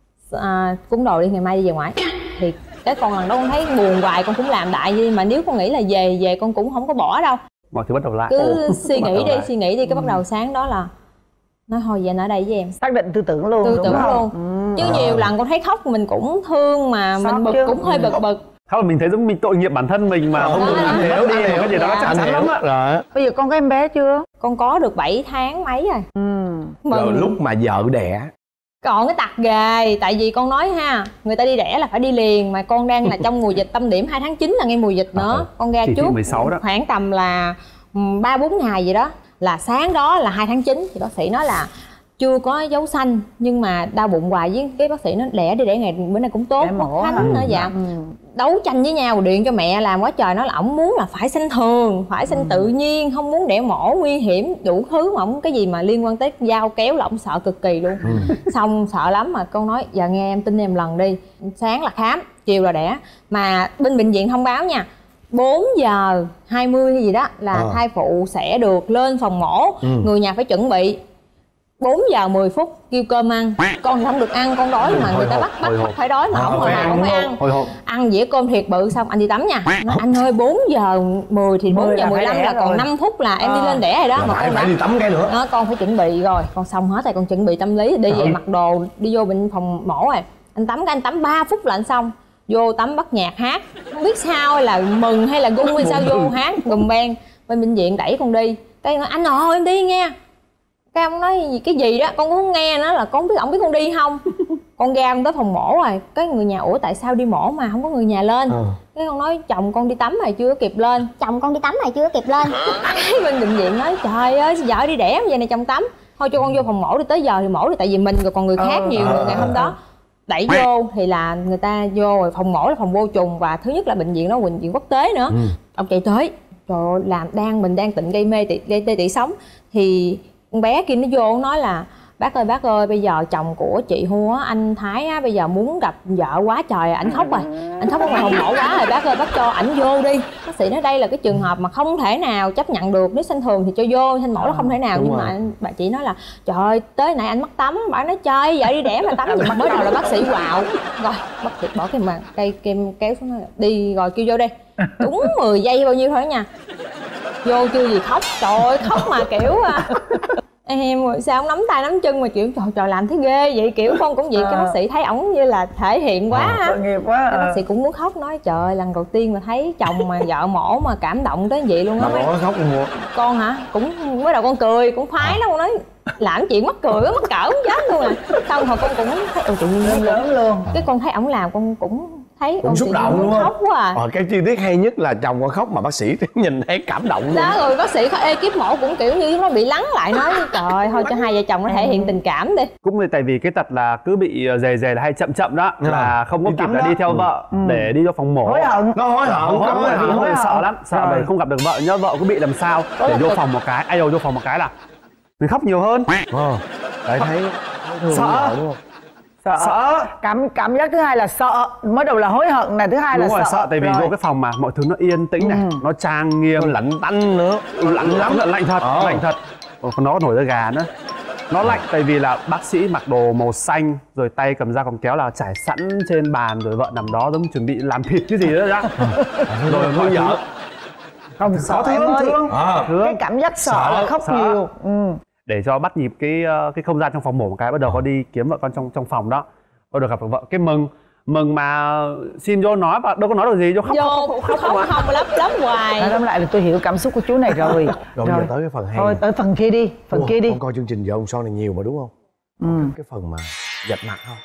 à, cúng đồ đi ngày mai đi về ngoại. Thì cái con lần đó con thấy buồn hoài, con cũng làm đại đi, mà nếu con nghĩ là về về con cũng không có bỏ đâu, mọi thứ bắt đầu lại, cứ Ồ, suy nghĩ đi lại. suy nghĩ đi cái ừ. bắt đầu sáng đó là nói thôi về anh ở đây với em, xác định tư tưởng luôn, tư tưởng luôn. ừ. Chứ nhiều lần con thấy khóc mình cũng thương mà Sót mình bực chứ. Cũng hơi bực bực. Không, mình thấy giống mình tội nghiệp bản thân mình mà không được làm hiểu đi một cái gì đó nó chắc chắn lắm á. Rồi bây giờ con có em bé chưa? Con có được bảy tháng mấy rồi. ừ. Rồi lúc mà vợ đẻ còn cái tật ghê, tại vì con nói ha, người ta đi đẻ là phải đi liền, mà con đang là trong mùa dịch, tâm điểm hai tháng chín là ngay mùa dịch nữa. À, con ra trước khoảng tầm là ba bốn ngày gì đó, là sáng đó là hai tháng chín thì bác sĩ nói là chưa có dấu xanh, nhưng mà đau bụng hoài, với cái bác sĩ nó đẻ đi đẻ ngày bữa nay cũng tốt, mất thánh nữa. Dạ. ừ. Đấu tranh với nhau, điện cho mẹ làm quá trời, nói là ổng muốn là phải sinh thường, phải sinh ừ. tự nhiên, không muốn đẻ mổ nguy hiểm đủ thứ, mà ổng cái gì mà liên quan tới dao kéo là ổng sợ cực kỳ luôn. ừ. Xong sợ lắm, mà con nói giờ nghe em tin em lần đi, sáng là khám, chiều là đẻ, mà bên bệnh viện thông báo nha, bốn giờ hai mươi hay gì đó là à. thai phụ sẽ được lên phòng mổ. ừ. Người nhà phải chuẩn bị bốn giờ mười phút kêu cơm ăn, con thì không được ăn, con đói mà người ta bắt bắt phải đói mà không, mà không phải ăn. Ăn dĩa cơm thiệt bự xong anh đi tắm nha. Nói anh ơi bốn giờ mười thì bốn giờ mười lăm là còn năm phút là em đi lên đẻ rồi đó, mà con phải đi tắm cái nữa. Đó, con phải chuẩn bị rồi, con xong hết rồi, con chuẩn bị tâm lý đi về mặc đồ đi vô bệnh phòng mổ rồi. Anh tắm cái anh tắm ba phút là anh xong. Vô tắm bắt nhạc hát, không biết sao là mừng hay là gung hay sao, vô hát gùm beng. Bên bệnh viện đẩy con đi, cái nói anh ơi em đi nghe. Cái ông nói gì cái gì đó, con cũng không nghe nó, là con biết ổng biết con đi không. Con ra tới phòng mổ rồi, cái người nhà ủa tại sao đi mổ mà không có người nhà lên. ừ. Cái con nói chồng con đi tắm rồi chưa kịp lên. Chồng con đi tắm rồi chưa kịp lên. Cái bên bệnh viện nói trời ơi vợ đi đẻ giờ này chồng tắm. thôi cho con vô phòng mổ đi, tới giờ thì mổ đi, tại vì mình rồi còn người khác nhiều người ngày hôm đó đẩy vô thì là người ta vô rồi. Phòng mổ là phòng vô trùng và thứ nhất là bệnh viện đó bệnh viện quốc tế nữa. Ừ. Ông chạy tới, trời ơi, làm đang mình đang tịnh gây mê tị, gây tê tị sống thì con bé kia nó vô nói là bác ơi bác ơi bây giờ chồng của chị Hu á, anh Thái á, bây giờ muốn gặp vợ quá trời, ảnh khóc rồi, ảnh khóc ở ngoài phòng mổ quá rồi, bác ơi bác cho ảnh vô đi. Bác sĩ nói đây là cái trường hợp mà không thể nào chấp nhận được, nếu sinh thường thì cho vô, sinh mổ nó không thể nào. Nhưng rồi. Mà bà chị nói là trời ơi tới nãy anh mắc tắm, bà nói chơi vợ đi đẻ mà tắm gì. Mới đầu là bác sĩ quạo rồi bác sĩ bỏ cái mà cây kem kéo xuống nói đi rồi kêu vô đi, đúng mười giây bao nhiêu thôi nha, vô chưa gì khóc, trời ơi khóc mà kiểu em sao ông nắm tay nắm chân mà kiểu trời trời làm thấy ghê vậy, kiểu con cũng vậy. À. Cái bác sĩ thấy ổng như là thể hiện quá á, tội nghiệp quá. Cái bác sĩ cũng muốn khóc, nói trời lần đầu tiên mà thấy chồng mà vợ mổ mà cảm động tới vậy luôn á. Có khóc luôn. Con hả? Cũng mới đầu con cười cũng khoái lắm, con nói làm chuyện mắc cười quá, mắc cỡ không chết luôn à. Xong rồi con cũng thấy ôi tự nhiên lớn luôn. Cái con thấy ổng làm con cũng thấy cũng xúc động đúng không? Khóc quá à. Ờ, cái chi tiết hay nhất là chồng con khóc mà bác sĩ nhìn thấy cảm động luôn. Đó rồi bác sĩ ekip mổ cũng kiểu như nó bị lắng lại, nói trời thôi cho hai vợ chồng nó thể hiện tình cảm đi. Cũng tại vì cái tật là cứ bị dề dề là hay chậm chậm đó, là không có kịp là đi theo vợ ừ. để đi cho phòng mổ. Hối hận. Nó hối hận. Nó hơi sợ lắm, sợ rồi không gặp được vợ nhớ vợ cứ bị làm sao để vô phòng một cái, ai đâu vô phòng một cái là mình khóc nhiều hơn. Ờ. Tại thấy sợ đúng không? Sợ. sợ cảm cảm giác thứ hai là sợ, mới đầu là hối hận này, thứ hai đúng là rồi, sợ. sợ tại vì vô cái phòng mà mọi thứ nó yên tĩnh này, ừ. nó trang nghiêm, nó lạnh tanh nữa, lạnh lắm, lạnh thật, ờ. lạnh thật. Còn nó nổi da gà nữa. Nó lạnh tại vì là bác sĩ mặc đồ màu xanh, rồi tay cầm dao cầm kéo là trải sẵn trên bàn, rồi vợ nằm đó giống chuẩn bị làm thịt cái gì đó đó. Rồi thương vợ. Không sợ em ơi, thương. À. Cái cảm giác sợ, sợ là khóc sợ. nhiều. Ừ. Để cho bắt nhịp cái cái không gian trong phòng mổ một cái, bắt đầu có đi kiếm vợ con trong trong phòng đó, bắt đầu gặp được vợ cái mừng mừng mà xin vô nói và đâu có nói được gì, vô khóc vô, khóc khóc khóc, khóc, khóc lấp lấp hoài. Nói tóm lại là tôi hiểu cảm xúc của chú này rồi. Rồi, rồi. Giờ tới cái phần hay. Thôi tới phần kia đi, phần Ủa, kia đi. Con coi chương trình Vợ Ông Son này nhiều mà đúng không? Ừ. Cái phần mà dạch mặt không?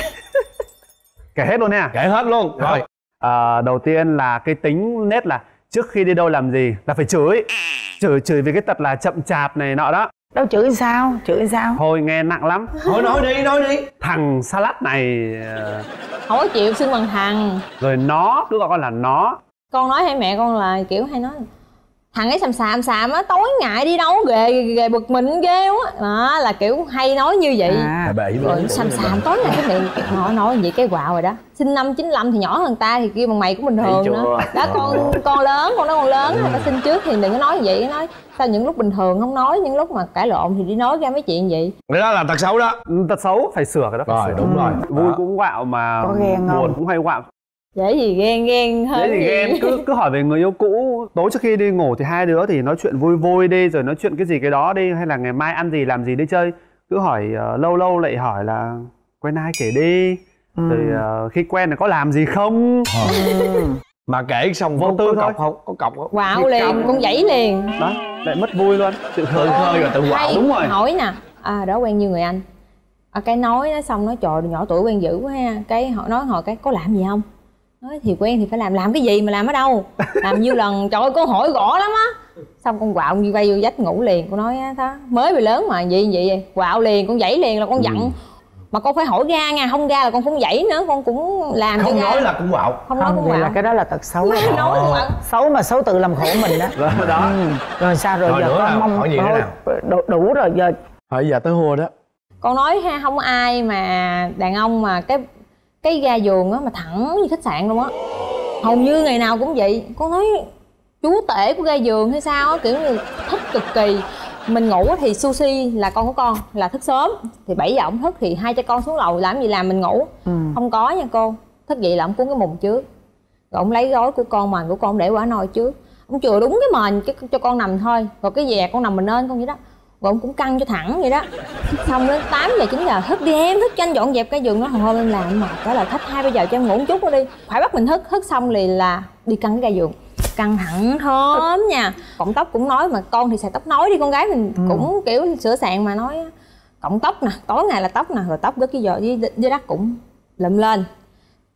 Kể hết luôn nha. Kể hết luôn. Rồi. À, đầu tiên là cái tính nết là trước khi đi đâu làm gì là phải chửi, chửi chửi vì cái tật là chậm chạp này nọ đó. Đâu chửi sao? Chửi sao? Thôi nghe nặng lắm. Thôi nói đi, nói đi. Thằng salad này không có chịu xưng bằng thằng. Rồi nó, cứ gọi con là nó. Con nói hay mẹ con là kiểu hay nói thằng ấy xàm xàm xàm á, tối ngại đi đâu ghê ghê bực mình ghê á. Đó là kiểu hay nói như vậy. À, rồi xàm xàm tối ngày cái miệng nói nói vậy cái quạo rồi đó. Sinh năm chín lăm thì nhỏ hơn ta thì kêu bằng mày cũng bình thường nữa. Đó con con lớn, con nói con lớn ừ. Phải sinh trước thì đừng có nói như vậy, nói sao những lúc bình thường không nói, những lúc mà cãi lộn thì đi nói ra mấy chuyện vậy. Cái đó là tật xấu đó. Tật xấu phải sửa cái đó. Phải rồi sửa. Đúng rồi. Vui đó. Cũng quạo mà buồn cũng hay quạo. Dễ gì ghen ghen hơn. Dễ gì ghen, cứ cứ hỏi về người yêu cũ. Tối trước khi đi ngủ thì hai đứa thì nói chuyện vui vui đi, rồi nói chuyện cái gì cái đó đi, hay là ngày mai ăn gì làm gì đi chơi. Cứ hỏi uh, lâu lâu lại hỏi là quen ai kể đi. Ừ. Rồi uh, khi quen là có làm gì không. Ừ. Mà kể xong vô tư có cọc không? Có cọc không? Quạo liền, con dãy liền. Đó, lại mất vui luôn. Tự khơi khơi rồi tự quạo. Đúng rồi. Hỏi nè, à đó quen như người anh. À, cái nói nó xong nói trời nhỏ tuổi quen dữ quá ha. Cái họ nói hỏi cái có làm gì không? Nói thì quen thì phải làm, làm cái gì mà làm ở đâu? Làm nhiêu lần, trời ơi con hỏi gõ lắm á. Xong con quạo như quay vô vách ngủ liền. Con nói đó, mới bị lớn mà vậy vậy quạo liền, con dãy liền là con giận. Ừ. Mà con phải hỏi ra nha, không ra là con không dãy nữa, con cũng làm không cho nói ra. Là cũng quạo. Không nói cũng quạo. Là cái đó là tật xấu. Nói cũng quạo. Xấu mà xấu tự làm khổ mình đó. Rồi đó. Ừ. Rồi sao rồi, rồi giờ con mong hỏi gì nữa nào? Đủ, đủ rồi giờ. Hỏi giờ tới Hua đó. Con nói ha, không ai mà đàn ông mà cái cái ga giường á mà thẳng như khách sạn luôn á, hầu như ngày nào cũng vậy. Con nói chú tể của ga giường hay sao á, kiểu như thích cực kỳ. Mình ngủ thì sushi là con của con là thức sớm thì bảy giờ ổng thức thì hai cha con xuống lầu làm gì làm mình ngủ. Ừ. Không có nha cô, thức dậy là ổng cuốn cái mùng trước, rồi ổng lấy gối của con, mền của con để quả nồi trước, ổng chừa đúng cái mền cho, cho con nằm thôi, rồi cái dè con nằm mình lên con vậy đó, rồi ông cũng căng cho thẳng vậy đó. Xong đến tám giờ chín giờ thức đi em, thức cho anh dọn dẹp cái giường. Nó hồi em làm mà trả lời thách hai bây giờ cho em ngủ một chút nữa đi, phải bắt mình thức. Thức xong liền là đi căng cái ga giường, căng thẳng thơm nha. Cọng tóc cũng nói mà con thì xài tóc nối đi, con gái mình ừ. cũng kiểu sửa sạn mà nói cọng tóc nè, tối ngày là tóc nè, rồi tóc với cái giờ với, với đất cũng lụm lên.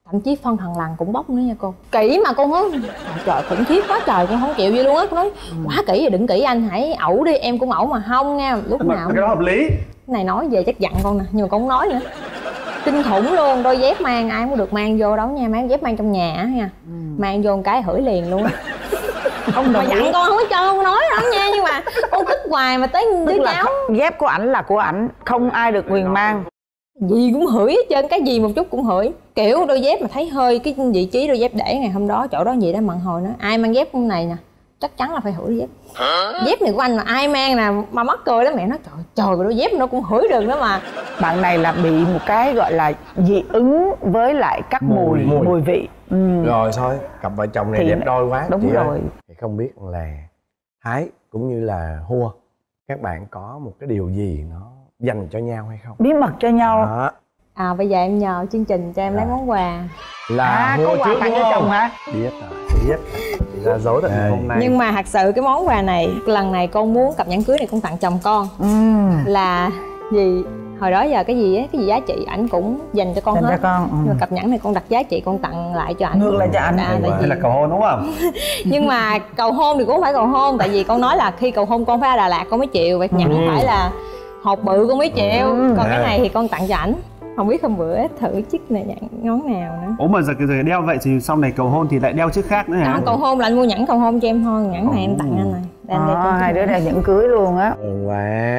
thậm chí phân thằng lằn cũng bóc nữa nha cô. Kỹ mà con nói trời khủng khiếp quá trời, con không chịu gì luôn á. Con nói quá kỹ rồi, đừng kỹ anh, hãy ẩu đi. Em cũng ẩu mà không nha, lúc mà nào cái đó hợp lý. Cái này nói về chắc giận con nè, nhưng mà con không nói nữa. Kinh khủng luôn, đôi dép mang ai cũng được mang vô đâu nha, mang dép mang trong nhà á nha. Ừ. Mang vô một cái hửi liền luôn á. Không mà dặn con không có cho con nói đó nha, nhưng mà con tức hoài mà tới đứa cháu. Dép của ảnh là của ảnh, không ai được quyền mang. Gì cũng hửi hết trơn, cái gì một chút cũng hửi. Kiểu đôi dép mà thấy hơi cái vị trí đôi dép để ngày hôm đó chỗ đó gì đó mặn hồi nữa, ai mang dép con này nè chắc chắn là phải hửi đôi dép. Dép này của anh mà ai mang nè mà mắc cười lắm, mẹ nói trời trời đôi dép nó cũng hửi được đó mà. Bạn này là bị một cái gọi là dị ứng với lại các mùi mùi, mùi vị. Ừ. Rồi thôi, cặp vợ chồng này thì đẹp đôi quá. Đúng rồi ơi. Thì không biết là Thái cũng như là Hua, các bạn có một cái điều gì nó dành cho nhau hay không? Bí mật cho nhau. Đó. À bây giờ em nhờ chương trình cho em à. lấy món quà. Là à, Hua trước đúng không? Chồng hả? Biết rồi, biết. Ra dối tình à. hôm nay. Nhưng mà thật sự cái món quà này lần này con muốn cặp nhẫn cưới này con tặng chồng con. Ừ. Là gì? Hồi đó giờ cái gì á, cái gì giá trị ảnh cũng dành cho con dành hết. Cho con. Ừ. Nhưng mà cặp nhẫn này con đặt giá trị con tặng lại cho ảnh. Ngược lại cho ảnh. À, tại vì là cầu hôn đúng không? Nhưng mà cầu hôn thì cũng không phải cầu hôn, tại vì con nói là khi cầu hôn con phải ở Đà Lạt con mới chịu, vậy nhẫn ừ. phải là hộp bự con mới chịu. Ừ. Còn à. cái này thì con tặng cho ảnh. Không biết hôm bữa thử chiếc này nhẫn ngón nào nữa. Ủa mà giờ cái đeo vậy thì sau này cầu hôn thì lại đeo chiếc khác nữa hả? À, cầu hôn là anh mua nhẫn cầu hôn cho em thôi, nhẫn này em tặng anh này. À, hai đứa đeo nhẫn cưới luôn á. Ừ, quá.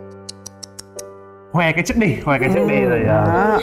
Khoe cái chiếc đi, khoe cái chiếc đi rồi.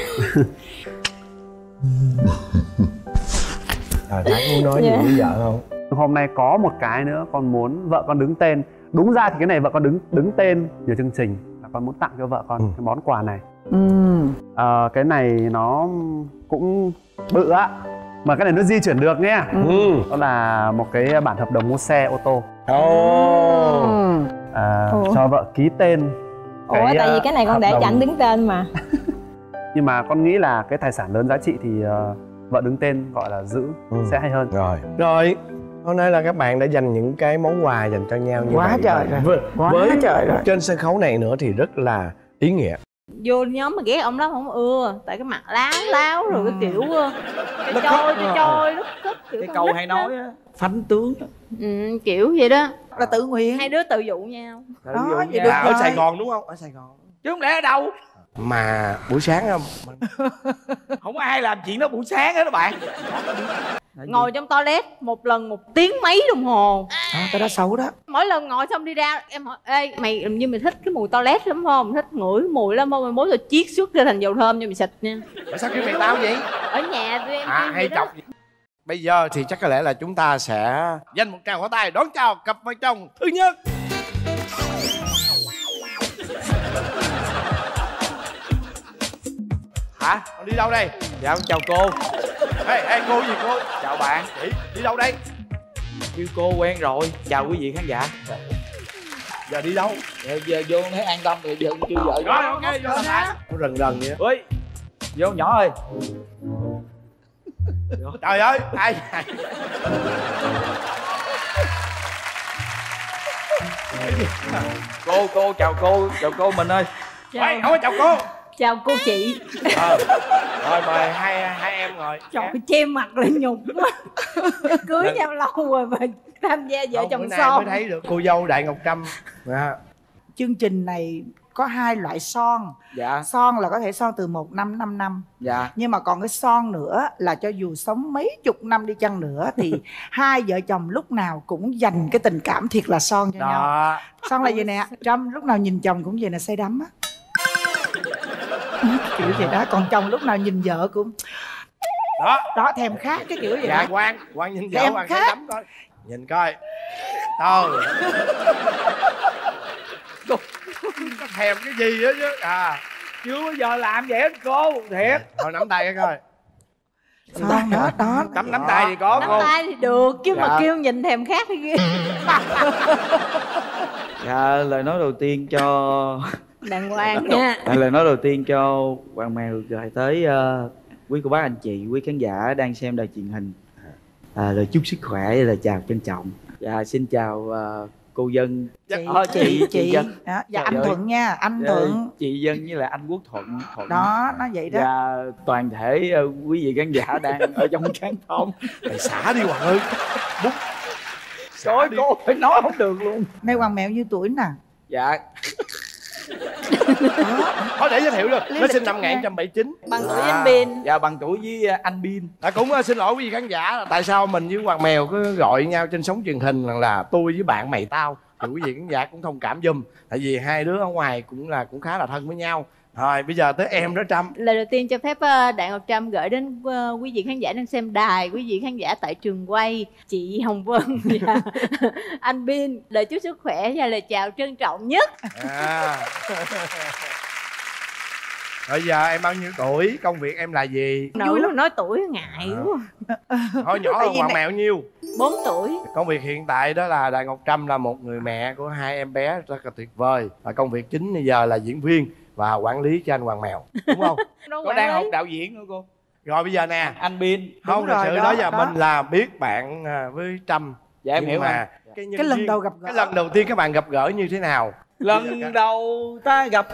Rồi Thái muốn nói gì với vợ không? Hôm nay có một cái nữa con muốn vợ con đứng tên. Đúng ra thì cái này vợ con đứng đứng tên về chương trình là con muốn tặng cho vợ con ừ. cái món quà này. Ừ. À, cái này nó cũng bự á, mà cái này nó di chuyển được nhé. Ừ. Đó là một cái bản hợp đồng mua xe ô tô. Oh. À, cho vợ ký tên. Ủa cái, tại vì cái này con để cho anh đứng tên mà. Nhưng mà con nghĩ là cái tài sản lớn giá trị thì uh, vợ đứng tên gọi là giữ ừ. sẽ hay hơn. Rồi rồi hôm nay là các bạn đã dành những cái món quà dành cho nhau như quá vậy trời rồi. Với, quá với trời rồi. Trên sân khấu này nữa thì rất là ý nghĩa. Vô nhóm mà ghét ông lắm không ưa, tại cái mặt láo láo rồi cái kiểu cái trôi cái trôi lúc cất kiểu cái câu hay nói á, phánh tướng. Ừ, kiểu vậy đó. Là tự nguyện. Hai đứa tự dụ nhau. Tự đó, dụ nhau. Ở Sài Gòn đúng không? Ở Sài Gòn. Chứ không lẽ ở đâu? Mà buổi sáng không? Không có ai làm chuyện đó buổi sáng hết đó bạn. Ngồi trong toilet một lần một tiếng mấy đồng hồ. À, cái đó xấu đó. Mỗi lần ngồi xong đi ra em hỏi ê mày làm như mày thích cái mùi toilet lắm không? Mày thích ngửi mùi lắm không? Mày mối rồi chiết xuất ra thành dầu thơm cho mày xịt nha. Tại sao kêu mày tao vậy? Ở nhà tụi em à, hay chọc. Bây giờ thì chắc có lẽ là chúng ta sẽ dành một tràng pháo tay đón chào cặp vợ chồng thứ nhất. Hả? Con đi đâu đây? Dạ con chào cô. Ê, ê cô gì cô? Chào bạn. Chị đi đâu đây? Kêu cô quen rồi. Chào quý vị khán giả. Giờ đi đâu? Giờ, giờ vô thấy an tâm thì giờ chưa vợ. Rồi ok vô làm bạn. Nó rần rần vậy. Ui vô nhỏ ơi. Trời ơi ai vậy? Cô cô chào cô chào cô mình ơi. Ê, không có chào cô. Chào cô chị. Ờ. Rồi mời hai hai em ngồi. Trời ơi che mặt lên nhục quá. Cưới Lần... nhau lâu rồi mà tham gia vợ chồng son. Mới thấy được cô dâu Đại Ngọc Trâm. À. Chương trình này có hai loại son. Dạ. Son là có thể son từ một năm, năm năm. Dạ. Nhưng mà còn cái son nữa là cho dù sống mấy chục năm đi chăng nữa thì hai vợ chồng lúc nào cũng dành cái tình cảm thiệt là son cho đó. Nhau. Son là gì nè, Trâm lúc nào nhìn chồng cũng vậy nè, say đắm á. Kiểu vậy đó, còn chồng lúc nào nhìn vợ cũng đó đó thèm khát cái kiểu vậy. Dạ đó. Quang Quang nhìn vợ Quang say đắm coi, nhìn coi thôi có thèm cái gì đó chứ à chưa bao giờ làm vậy hết cô thiệt. Thôi nắm tay cái coi. Son đó đó nắm nắm tay thì có nắm cô. tay thì được chứ dạ. Mà kêu nhìn thèm khát thì ghê. Dạ lời nói đầu tiên cho đàng hoàng nha. À, lời nói đầu tiên cho Hoàng Mèo gửi tới uh, quý cô bác anh chị, quý khán giả đang xem đài truyền hình. À, lời chúc sức khỏe và lời chào trân trọng. Dạ xin chào uh, cô Dân. Chị Ờ, chị chị Dân. đó. Dạ Trời anh ơi. Thuận nha, anh Ờ, Thuận. chị Dân với lại anh Quốc Thuận, Thuận. Đó, nó vậy đó. Và toàn thể ờ, quý vị khán giả đang ở trong khán phòng. Mày xả đi Hoàng ơi. Bút. Trời cô phải nói không được luôn. Nay Hoàng Mèo nhiêu tuổi nè? Dạ. Thôi để giới thiệu rồi. Nó sinh năm một nghìn chín trăm bảy mươi chín. Bằng tuổi anh Bin. Dạ bằng tuổi với uh, anh Bin. À, cũng uh, xin lỗi quý vị khán giả là tại sao mình với Hoàng Mèo cứ gọi nhau trên sóng truyền hình là, là tôi với bạn mày tao, thì quý vị khán giả cũng thông cảm giùm, tại vì hai đứa ở ngoài cũng là cũng khá là thân với nhau. Rồi bây giờ tới em đó Trâm. Lời đầu tiên cho phép uh, Đặng Ngọc Trâm gửi đến uh, quý vị khán giả đang xem đài, quý vị khán giả tại trường quay, chị Hồng Vân và anh Bin lời chúc sức khỏe và lời chào trân trọng nhất. À. Bây giờ em bao nhiêu tuổi, công việc em là gì? Vui lắm nói tuổi ngại quá. Thôi nhỏ hơn Hoàng Mèo nhiêu? Bốn tuổi. Công việc hiện tại đó là Đặng Ngọc Trâm là một người mẹ của hai em bé rất là tuyệt vời. Và công việc chính bây giờ là diễn viên và quản lý cho anh Hoàng Mèo, đúng không? Có đang học đạo diễn nữa cô. Rồi bây giờ nè, anh Bin. không thật sự đó, đó giờ đó. mình là biết bạn à, với Trâm. Dạ em Nhưng hiểu mà mà. cái, nhân Cái lần viên- đầu gặp gỡ. cái lần đầu tiên các bạn gặp gỡ như thế nào? Lần đầu ta gặp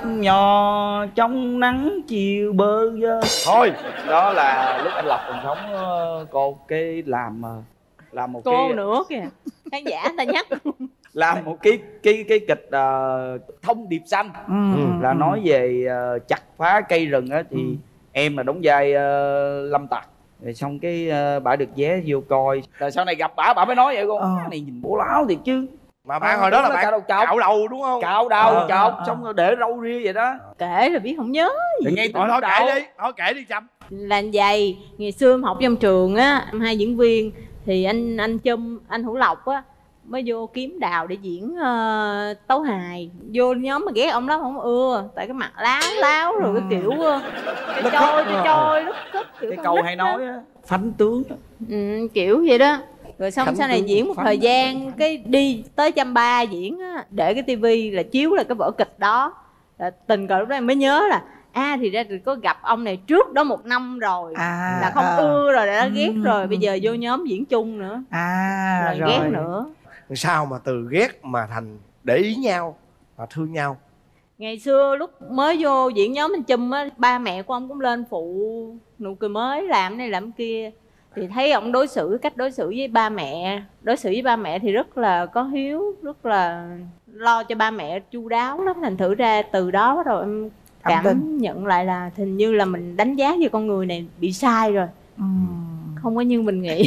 nhỏ trong nắng chiều bơ vơ. Thôi, đó là lúc anh Lộc còn sống ờ, cô cái làm ờ, làm một Cô cái nữa kìa. Khán giả ta nhắc. làm một cái cái cái kịch ờ, thông điệp xanh. Ừ. Là nói về ờ, chặt phá cây rừng á thì Ừ. em là đóng vai ờ, Lâm Tặc. Rồi xong cái ờ, bả được vé vô coi. Rồi sau này gặp bả bả mới nói vậy cô. Ờ. Cái này nhìn bố láo thiệt chứ. mà bạn hồi đó là Đúng bạn cạo đầu chọc. cạo đầu đúng không? Cạo đầu Ờ, chọc ờ, xong rồi để râu ria vậy đó. Kể rồi biết không nhớ. Rồi ngay từ Thôi thôi lúc kể đầu- đi, thôi kể đi Trâm. Là vậy, ngày xưa em học trong trường á, em hai diễn viên thì anh anh Chum, anh Hữu Lộc á mới vô kiếm Đào để diễn uh, tấu hài. Vô nhóm mà ghét ông lắm không ưa, tại cái mặt láo láo rồi cái kiểu uh, cái trôi cái trôi lúc cất kiểu cái con câu nít hay á. nói á, phánh tướng á. Ừ, kiểu vậy đó. Rồi xong Khánh sau này tướng diễn một phánh. thời gian cái đi tới Chăm Ba diễn á, để cái tivi là chiếu là cái vở kịch đó. Là tình cờ lúc đó em mới nhớ là à thì ra thì có gặp ông này trước đó một năm rồi. À, Là không à. ưa rồi đã ghét Ừ, rồi, ừ, bây giờ vô nhóm diễn chung nữa. À Rồi rồi. ghét nữa. Sao mà từ ghét mà thành để ý nhau và thương nhau? Ngày xưa lúc mới vô diễn nhóm anh Chum á, ba mẹ của ông cũng lên phụ Nụ Cười Mới làm này làm kia. Thì thấy ông đối xử, cách đối xử với ba mẹ, đối xử với ba mẹ thì rất là có hiếu, rất là lo cho ba mẹ chu đáo lắm. Thành thử ra từ đó bắt đầu em Âm cảm tin. nhận lại là hình như là mình đánh giá về con người này bị sai rồi. Ừ. Không có như mình nghĩ.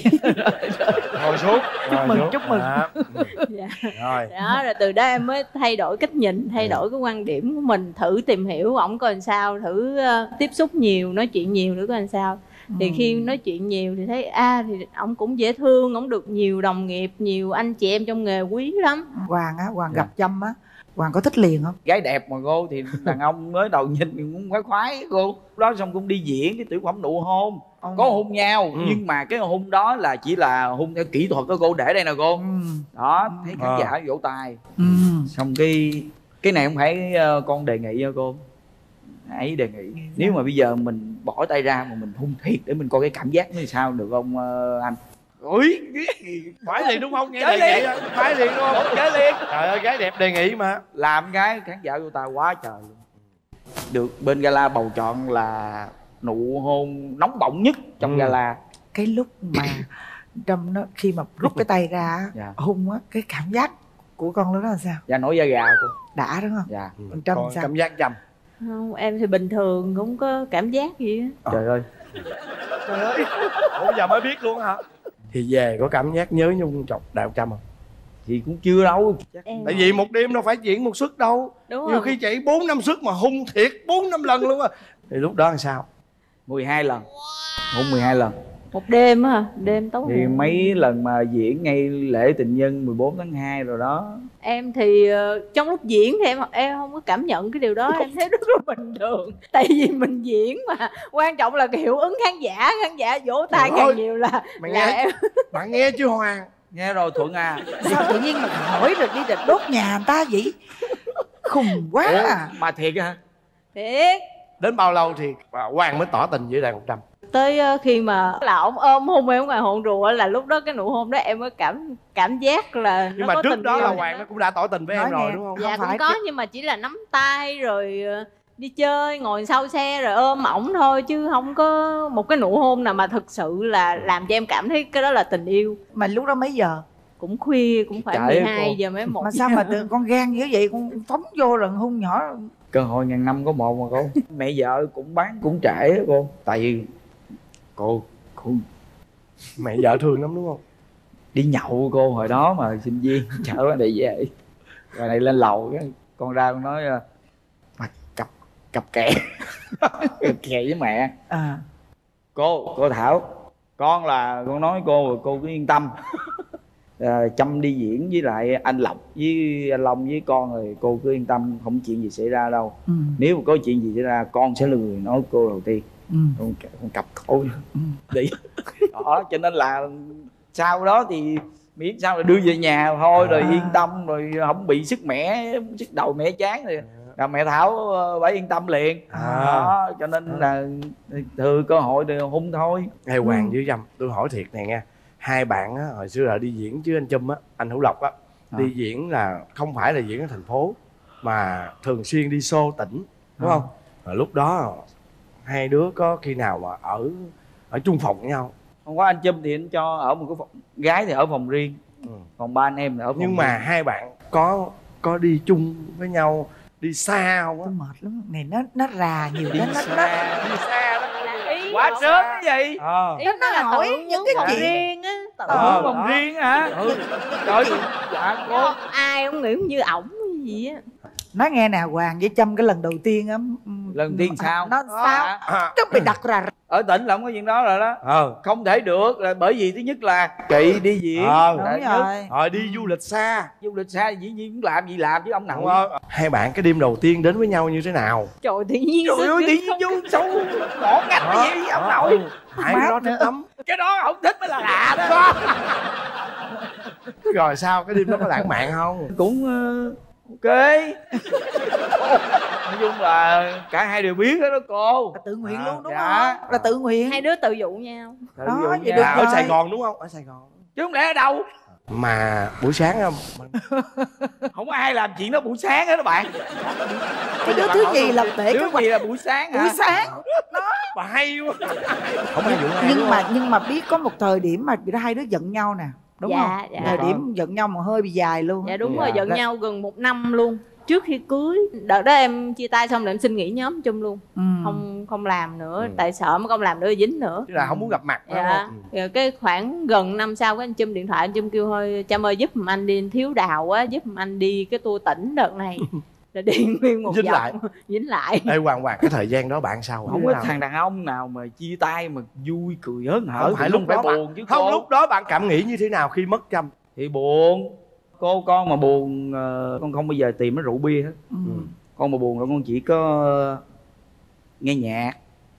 Ngồi xuống. Chúc ngồi mừng, xuống. chúc mừng. Đó. Dạ. Rồi. Đó rồi từ đó em mới thay đổi cách nhìn, thay đổi cái quan điểm của mình, thử tìm hiểu ổng coi làm sao, thử uh, tiếp xúc nhiều, nói chuyện nhiều nữa coi làm sao. Thì khi nói chuyện nhiều thì thấy a à, thì ổng cũng dễ thương, ổng được nhiều đồng nghiệp, nhiều anh chị em trong nghề quý lắm. Hoàng á, Hoàng gặp Trâm á, Hoàng có thích liền không? Gái đẹp mà cô thì đàn ông mới đầu nhìn thì cũng khoái khoái cô. Đó xong cũng đi diễn cái tiểu phẩm Nụ Hôn. Ừ. Có hôn nhau Ừ. nhưng mà cái hôn đó là chỉ là hôn theo kỹ thuật đó cô, để đây nè cô. Ừ. Đó thấy khán Ờ. giả vỗ tay. Ừ. Xong cái cái này không phải ờ, con đề nghị nha cô, ấy đề nghị nếu mà bây giờ mình bỏ tay ra mà mình hôn thiệt để mình coi cái cảm giác nó thì sao được không ờ, anh? Ui, phải liền đúng không? Nghe Chơi đề nghị liền. á, phải liền đúng không? Chơi liền. Trời ơi, gái đẹp đề nghị mà. Làm cái khán giả của ta quá trời luôn. Được bên gala bầu chọn là nụ hôn nóng bỏng nhất trong Ừ. gala. Cái lúc mà Trâm nó khi mà rút cái tay ra á, Dạ. hung á, cái cảm giác của con lúc đó là sao? Dạ nổi da gà cô. Đã đúng không? Dạ. Còn Trâm Còn sao? cảm giác Trâm. Không, em thì bình thường, cũng có cảm giác gì á. Trời ơi. Trời ơi. Ủa giờ mới biết luôn hả? Thì về có cảm giác nhớ nhung chọc Đạo Trâm không? Thì cũng chưa đâu. Em... Tại vì một đêm đâu phải diễn một suất đâu. Đúng Nhiều rồi. khi chạy bốn năm suất mà hung thiệt bốn năm lần luôn á. Thì lúc đó làm sao? mười hai lần. Hôn mười hai lần. Một đêm á hả? Đêm tấu Thì hôn. mấy lần mà diễn ngay lễ tình nhân mười bốn tháng hai rồi đó. Em thì uh, trong lúc diễn thì em em không có cảm nhận cái điều đó, em thấy rất là bình thường. Tại vì mình diễn mà, quan trọng là cái hiệu ứng khán giả, khán giả vỗ tay Trời ơi, càng nhiều là Mày là nghe, em. bạn nghe chưa Hoàng? Nghe rồi Thuận à. Sao tự nhiên mà hỏi rồi đi đột đốt nhà người ta vậy? Khùng quá Ủa, à. mà thiệt hả? Thiệt. Đến bao lâu thì Quang mới tỏ tình với Đàn một trăm? Tới khi mà là ông ôm hôn em ngoài hôn rùa là lúc đó cái nụ hôn đó em mới cảm cảm giác là nhưng nó mà có trước tình đó yêu là Hoàng nó cũng đã tỏ tình với em rồi đúng không? Dạ Không cũng phải có cái- nhưng mà chỉ là nắm tay rồi đi chơi ngồi sau xe rồi ôm ổng thôi, chứ không có một cái nụ hôn nào mà thực sự là làm cho em cảm thấy cái đó là tình yêu. Mà lúc đó mấy giờ? Cũng khuya, cũng phải Trời mười ơi, hai cô. giờ mấy một Mà sao mà tự con gan dữ vậy, con phóng vô lần hôn nhỏ. Cơ hội ngàn năm có một mà cô. Mẹ vợ cũng bán cũng trễ á cô. Tại vì cô, cô mẹ vợ thương lắm đúng không? Đi nhậu cô hồi đó mà sinh viên chở anh đi về. Rồi này lên lầu cái con ra con nói mặt cặp cặp kè cặp kè với mẹ. À. Cô, cô Thảo, con là con nói cô rồi cô cứ yên tâm. À, Trâm đi diễn với lại anh Lộc với anh Long với con rồi cô cứ yên tâm, không chuyện gì xảy ra đâu. Ừ. Nếu mà có chuyện gì xảy ra con sẽ là người nói cô đầu tiên. Ừ. Con, con cặp cô đi đó, cho nên là sau đó thì miễn sao là đưa về nhà thôi rồi À. yên tâm rồi không bị sức mẻ sức đầu mẻ chán rồi là mẹ Thảo phải yên tâm liền. À. Đó, cho nên là thừa cơ hội để hung thôi. Hay Hoàng với Trâm, tôi hỏi thiệt này nha, hai bạn á, hồi xưa là đi diễn chứ anh Trâm á, anh Hữu Lộc á, À. đi diễn là không phải là diễn ở thành phố mà thường xuyên đi show tỉnh đúng À. không? Rồi lúc đó hai đứa có khi nào mà ở ở chung phòng với nhau? Không có, anh Trâm thì anh cho ở một cái phòng, gái thì ở phòng riêng. Ừ. Còn ba anh em thì ở phòng Nhưng riêng. mà hai bạn có có đi chung với nhau, đi xa không á? Tôi mệt lắm, này nó nó rà nhiều Đi quá, nó nó xa, đi xa đó. Ý Quá không- sớm cái gì? Ờ. ý Nó nó là hỏi tự những muốn cái phòng chuyện- riêng á, tự Ở Ờ, phòng đó. riêng hả? Ừ. Trời, dạ cô. ai cũng nghĩ như ổng cái gì á. nói nghe nè, Hoàng với Trâm cái lần đầu tiên á, Lần tiên sao? nó sao À, nó bị đặt ra. ở tỉnh là không có chuyện đó rồi đó. Ờ. Không thể được là bởi vì thứ nhất là chị đi diễn. Ờ. là Đúng nhất. rồi. Rồi đi du lịch xa Du lịch xa dĩ nhiên cũng làm gì làm chứ ông đúng nào. không? Hai bạn cái đêm đầu tiên đến với nhau như thế nào? Trời tự nhiên Trời sức ơi, biết tự nhiên không- vô sâu ngõ ngách cái gì ông nội. Hai đứa đó thích lắm. Cái đó không thích mới là lạ đó. Rồi sao, cái đêm đó có lãng mạn không? Cũng uh, ok. Nói chung là cả hai đều biết hết đó cô. Là tự nguyện À, luôn đúng dạ. không? Là tự nguyện. hai đứa tự dụ nhau. Ví Đó, dụ vậy như được À, là- ở rồi. Sài Gòn đúng không? Ở Sài Gòn. chứ không lẽ ở đâu. Mà buổi sáng không? Không có ai làm chuyện đó buổi sáng hết đó bạn. Cái đứa thứ gì là để Đứa cái gì là buổi sáng hả? buổi sáng. Bà hay quá. Không ai vụ ai Nhưng đúng mà không? nhưng mà biết có một thời điểm mà hai đứa giận nhau nè, đúng Dạ, không? dạ. Thời điểm giận nhau mà hơi bị dài luôn. Dạ đúng Dạ. rồi, giận Là- nhau gần một năm luôn. Trước khi cưới, đợt đó em chia tay xong rồi em xin nghỉ nhóm chung luôn. Ừ. Không không làm nữa, Ừ. tại sợ mà không làm nữa dính nữa. Chứ là không muốn gặp mặt đúng Dạ. không? Rồi cái khoảng gần năm sau cái anh Chum điện thoại, anh Chum kêu thôi Trâm ơi giúp giùm anh đi, thiếu đào quá, giúp giùm anh đi cái tour tỉnh đợt này. Rồi đi nguyên một Dính vòng, lại. dính lại. Ê Hoàng Hoàng, cái thời gian đó bạn sao? Không Như có thế nào? thằng đàn ông nào mà chia tay mà vui cười hớn hở. Không phải lúc đó buồn bạn, chứ không cô. lúc đó bạn cảm nghĩ như thế nào khi mất Trâm? Thì buồn. Cô con mà buồn ờ, con không bao giờ tìm cái rượu bia hết. Ừ. Con mà buồn là con chỉ có ờ, nghe nhạc,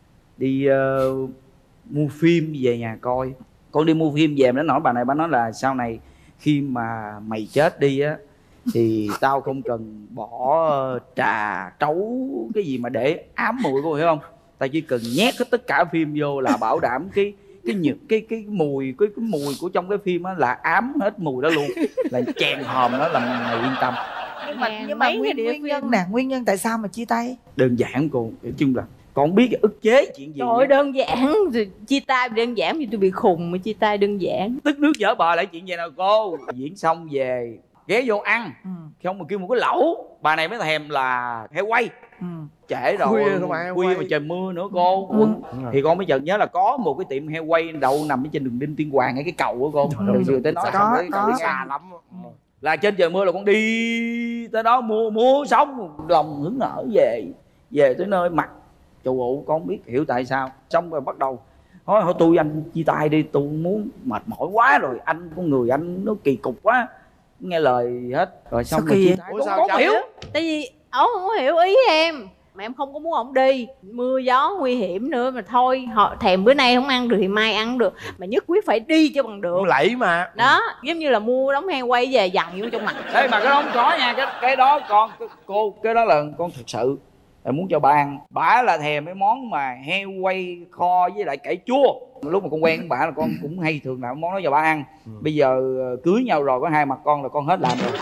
đi ờ, mua phim về nhà coi. Con đi mua phim về nó nói bà này, bà nói là sau này khi mà mày chết đi á thì tao không cần bỏ ờ, trà trấu cái gì mà để ám mùi, cô hiểu không? Tao chỉ cần nhét hết tất cả phim vô là bảo đảm cái cái nhựa cái cái mùi cái, cái mùi của trong cái phim á là ám hết mùi đó luôn, là chèn hòm đó là mày yên tâm. Nhưng mà, Nghe nhưng mà mấy cái nguyên, địa nguyên phương. nhân nè, nguyên nhân tại sao mà chia tay? Đơn giản cô, nói chung là con biết cái ức chế chuyện gì. Trời ơi, đơn giản, rồi chia tay đơn giản vì tôi bị khùng mà chia tay đơn giản. Tức nước vỡ bờ lại chuyện gì nào cô. Diễn xong về ghé vô ăn, Ừ. không mà kêu một cái lẩu, bà này mới thèm là heo quay. Ừ. Trễ rồi, Khuya không phải heo khuya quay. mà trời mưa nữa cô. Ừ. Thì con mới chợt nhớ là có một cái tiệm heo quay đậu nằm ở trên đường Đinh Tiên Hoàng, ngay cái cầu của cô. Trời ơi, Rồi tới nói có, xong rồi có. đi xa lắm. Là trên trời mưa là con đi tới đó mua mua xong lòng hứng nở về, về tới nơi mặt chù ụ, con không biết hiểu tại sao. Xong rồi bắt đầu nói thôi tôi anh chia tay đi, tôi muốn mệt mỏi quá rồi, anh con người anh nó kỳ cục quá, nghe lời hết rồi xong Sao rồi kỳ chia vậy? tay. Ủa Con sao không chồng hiểu. vậy? Tại vì ổng không có hiểu ý em, mà em không có muốn ổng đi, mưa gió nguy hiểm nữa mà thôi, họ thèm bữa nay không ăn được thì mai ăn được, mà nhất quyết phải đi cho bằng được. Cũng lẫy mà. Đó, giống như là mua đống heo quay về dằn vô trong mặt. Ê mà cái đó không có nha, cái cái đó con cái, cô cái đó là con thật sự em muốn cho ba ăn. Bả là thèm mấy món mà heo quay kho với lại cải chua. Lúc mà con quen với bả là con cũng hay thường làm món đó cho bả ăn. Ừ. Bây giờ cưới nhau rồi có hai mặt con là con hết làm rồi.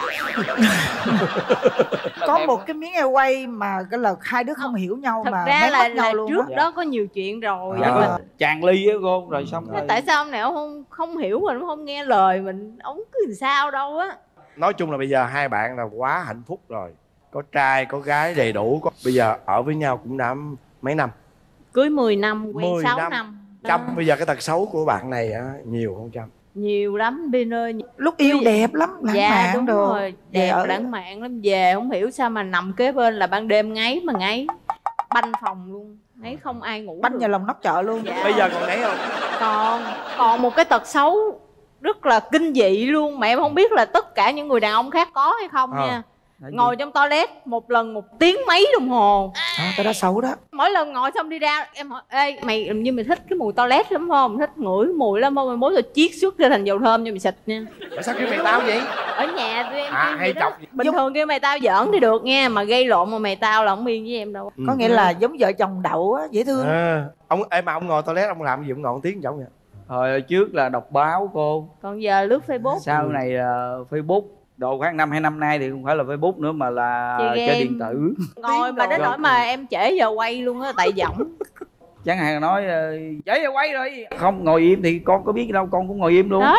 Có một cái miếng heo quay mà cái là hai đứa không hiểu nhau. Thật mà ra là, nhau là luôn trước đó. đó có nhiều chuyện rồi. Dạ, mà... chàng ly á cô rồi xong rồi. Tại sao ông này ông không không hiểu mình, ông không nghe lời mình, ông cứ làm sao đâu á. Nói chung là bây giờ hai bạn là quá hạnh phúc rồi, có trai có gái đầy đủ. Có... bây giờ ở với nhau cũng đã mấy năm? Cưới mười năm, quen sáu năm, năm. Trâm, bây giờ cái tật xấu của bạn này á nhiều không Trâm? Nhiều lắm Bin ơi. Lúc yêu đẹp lắm, lãng dạ, mạn đúng đồ. rồi, đẹp ở... lãng mạn lắm. Về không hiểu sao mà nằm kế bên là ban đêm ngáy mà ngáy banh phòng luôn, ngáy không ai ngủ banh được. nhà lòng nóc chợ luôn. Dạ. Bây giờ còn ngáy không? Còn còn một cái tật xấu rất là kinh dị luôn, mà em không biết là tất cả những người đàn ông khác có hay không à. nha. Ngồi trong toilet một lần một tiếng mấy đồng hồ. À, cái đó xấu đó. Mỗi lần ngồi xong đi ra em hỏi ê mày như mày thích cái mùi toilet lắm không, mày thích ngửi mùi lắm không, mày mối rồi chiết xuất ra thành dầu thơm cho mày xịt nha. Sao kêu mày tao vậy? Ở nhà tụi em à, hay chọc bình thường kêu mày tao giỡn thì được nha, mà gây lộn mà mày tao là không yên với em đâu. Có ừ. nghĩa là giống vợ chồng đậu á, dễ thương. À, ông em mà ông ngồi toilet ông làm gì ông ngồi một tiếng chổng vậy? Hồi trước là đọc báo cô, còn giờ lướt Facebook. Sau này uh, Facebook. Độ khoảng năm hai năm nay thì không phải là Facebook nữa mà là chơi điện tử. Ngồi mà đến nỗi mà em trễ giờ quay luôn á, tại giọng. Chẳng hạn nói trễ giờ quay rồi. Không ngồi im thì con có biết đâu, con cũng ngồi im luôn. Đó.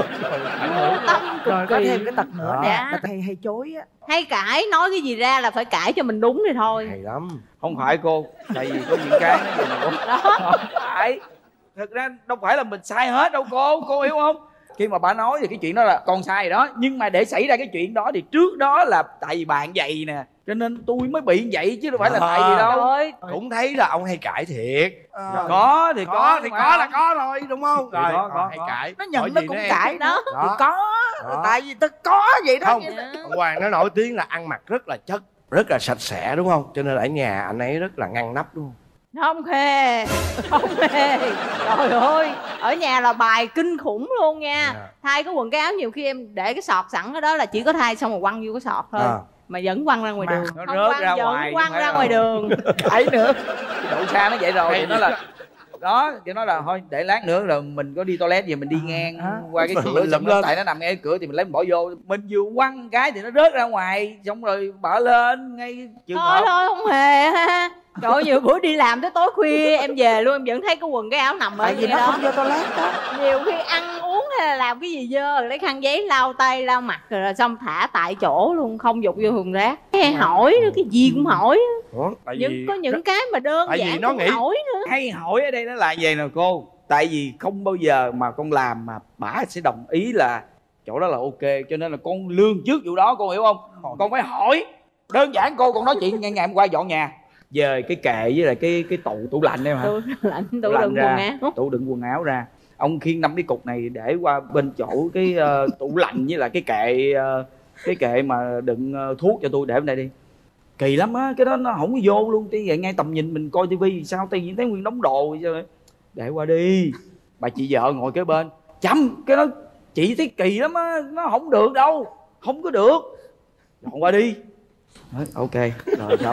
Rồi có thêm cái tật nữa nè, tật hay hay chối á. Hay cãi, nói cái gì ra là phải cãi cho mình đúng thì thôi. Hay lắm. Không phải cô, tại vì có những cái nó vậy cô. Không phải. Thực ra đâu phải là mình sai hết đâu cô, cô hiểu không? Khi mà bà nói thì cái chuyện đó là con sai rồi đó. Nhưng mà để xảy ra cái chuyện đó thì trước đó là tại vì bạn vậy nè, cho nên tôi mới bị vậy chứ đâu phải là tại vì đâu. Rồi. Cũng thấy là ông hay cãi thiệt. À, có thì có, có thì mà. có là có rồi đúng không? Rồi, Rồi có, có, hay có. cãi. Nó nhận nó cũng cãi đó. đó. Thì có. Đó. Tại vì tôi có vậy đó. Không, ông Hoàng nó nổi tiếng là ăn mặc rất là chất, rất là sạch sẽ đúng không? Cho nên ở nhà anh ấy rất là ngăn nắp đúng không? Không hề, không hề. Trời ơi, ở nhà là bài kinh khủng luôn nha. Yeah. Thay cái quần cái áo nhiều khi em để cái sọt sẵn ở đó là chỉ có thay xong rồi quăng vô cái sọt thôi. À. Mà vẫn quăng ra ngoài mà đường. Nó không rớt quăng, ra vẫn ngoài, quăng ra ngoài đường. Cãi nữa. Đậu xa nó vậy rồi thì nó là đó, thì nói là thôi để lát nữa rồi mình có đi toilet gì mình đi ngang à, qua cái cửa lụm lên, tại nó nằm ngay cái cửa thì mình lấy mình bỏ vô, mình vừa quăng cái thì nó rớt ra ngoài, xong rồi bỏ lên ngay trường thôi hợp. Thôi không hề ha. Trời ơi, nhiều bữa đi làm tới tối khuya em về luôn em vẫn thấy cái quần cái áo nằm ở tại vì nó đó. Không vô toilet đó. Nhiều khi ăn uống hay là làm cái gì dơ lấy khăn giấy lau tay lau mặt rồi xong thả tại chỗ luôn, không dục vô thùng rác. Hay hỏi nữa, cái gì cũng hỏi. Ủa, tại những vì... có những cái mà đơn tại giản vì nó cũng nghĩ... hỏi nữa. Hay hỏi ở đây nó là vậy nè cô, tại vì không bao giờ mà con làm mà bả sẽ đồng ý là chỗ đó là ok, cho nên là con lương trước vụ đó, con hiểu không? Con phải hỏi. Đơn giản cô còn nói chuyện ngày ngày hôm qua dọn nhà về cái kệ với lại cái cái tủ tủ lạnh đấy mà. Tủ lạnh, tủ, tủ đựng quần áo. Tủ đựng quần áo ra. Ông khiêng năm cái cục này để qua bên chỗ cái uh, tủ lạnh với lại cái kệ uh, cái kệ mà đựng uh, thuốc cho tôi để bên đây đi. Kỳ lắm á, cái đó nó không có vô luôn. Tí vậy ngay tầm nhìn mình coi tivi sao tự nhiên thấy nguyên đống đồ vậy. Để qua đi. Bà chị vợ ngồi kế bên chấm cái đó chị thấy kỳ lắm á, nó không được đâu, không có được, dọn qua đi. Nói, ok rồi xong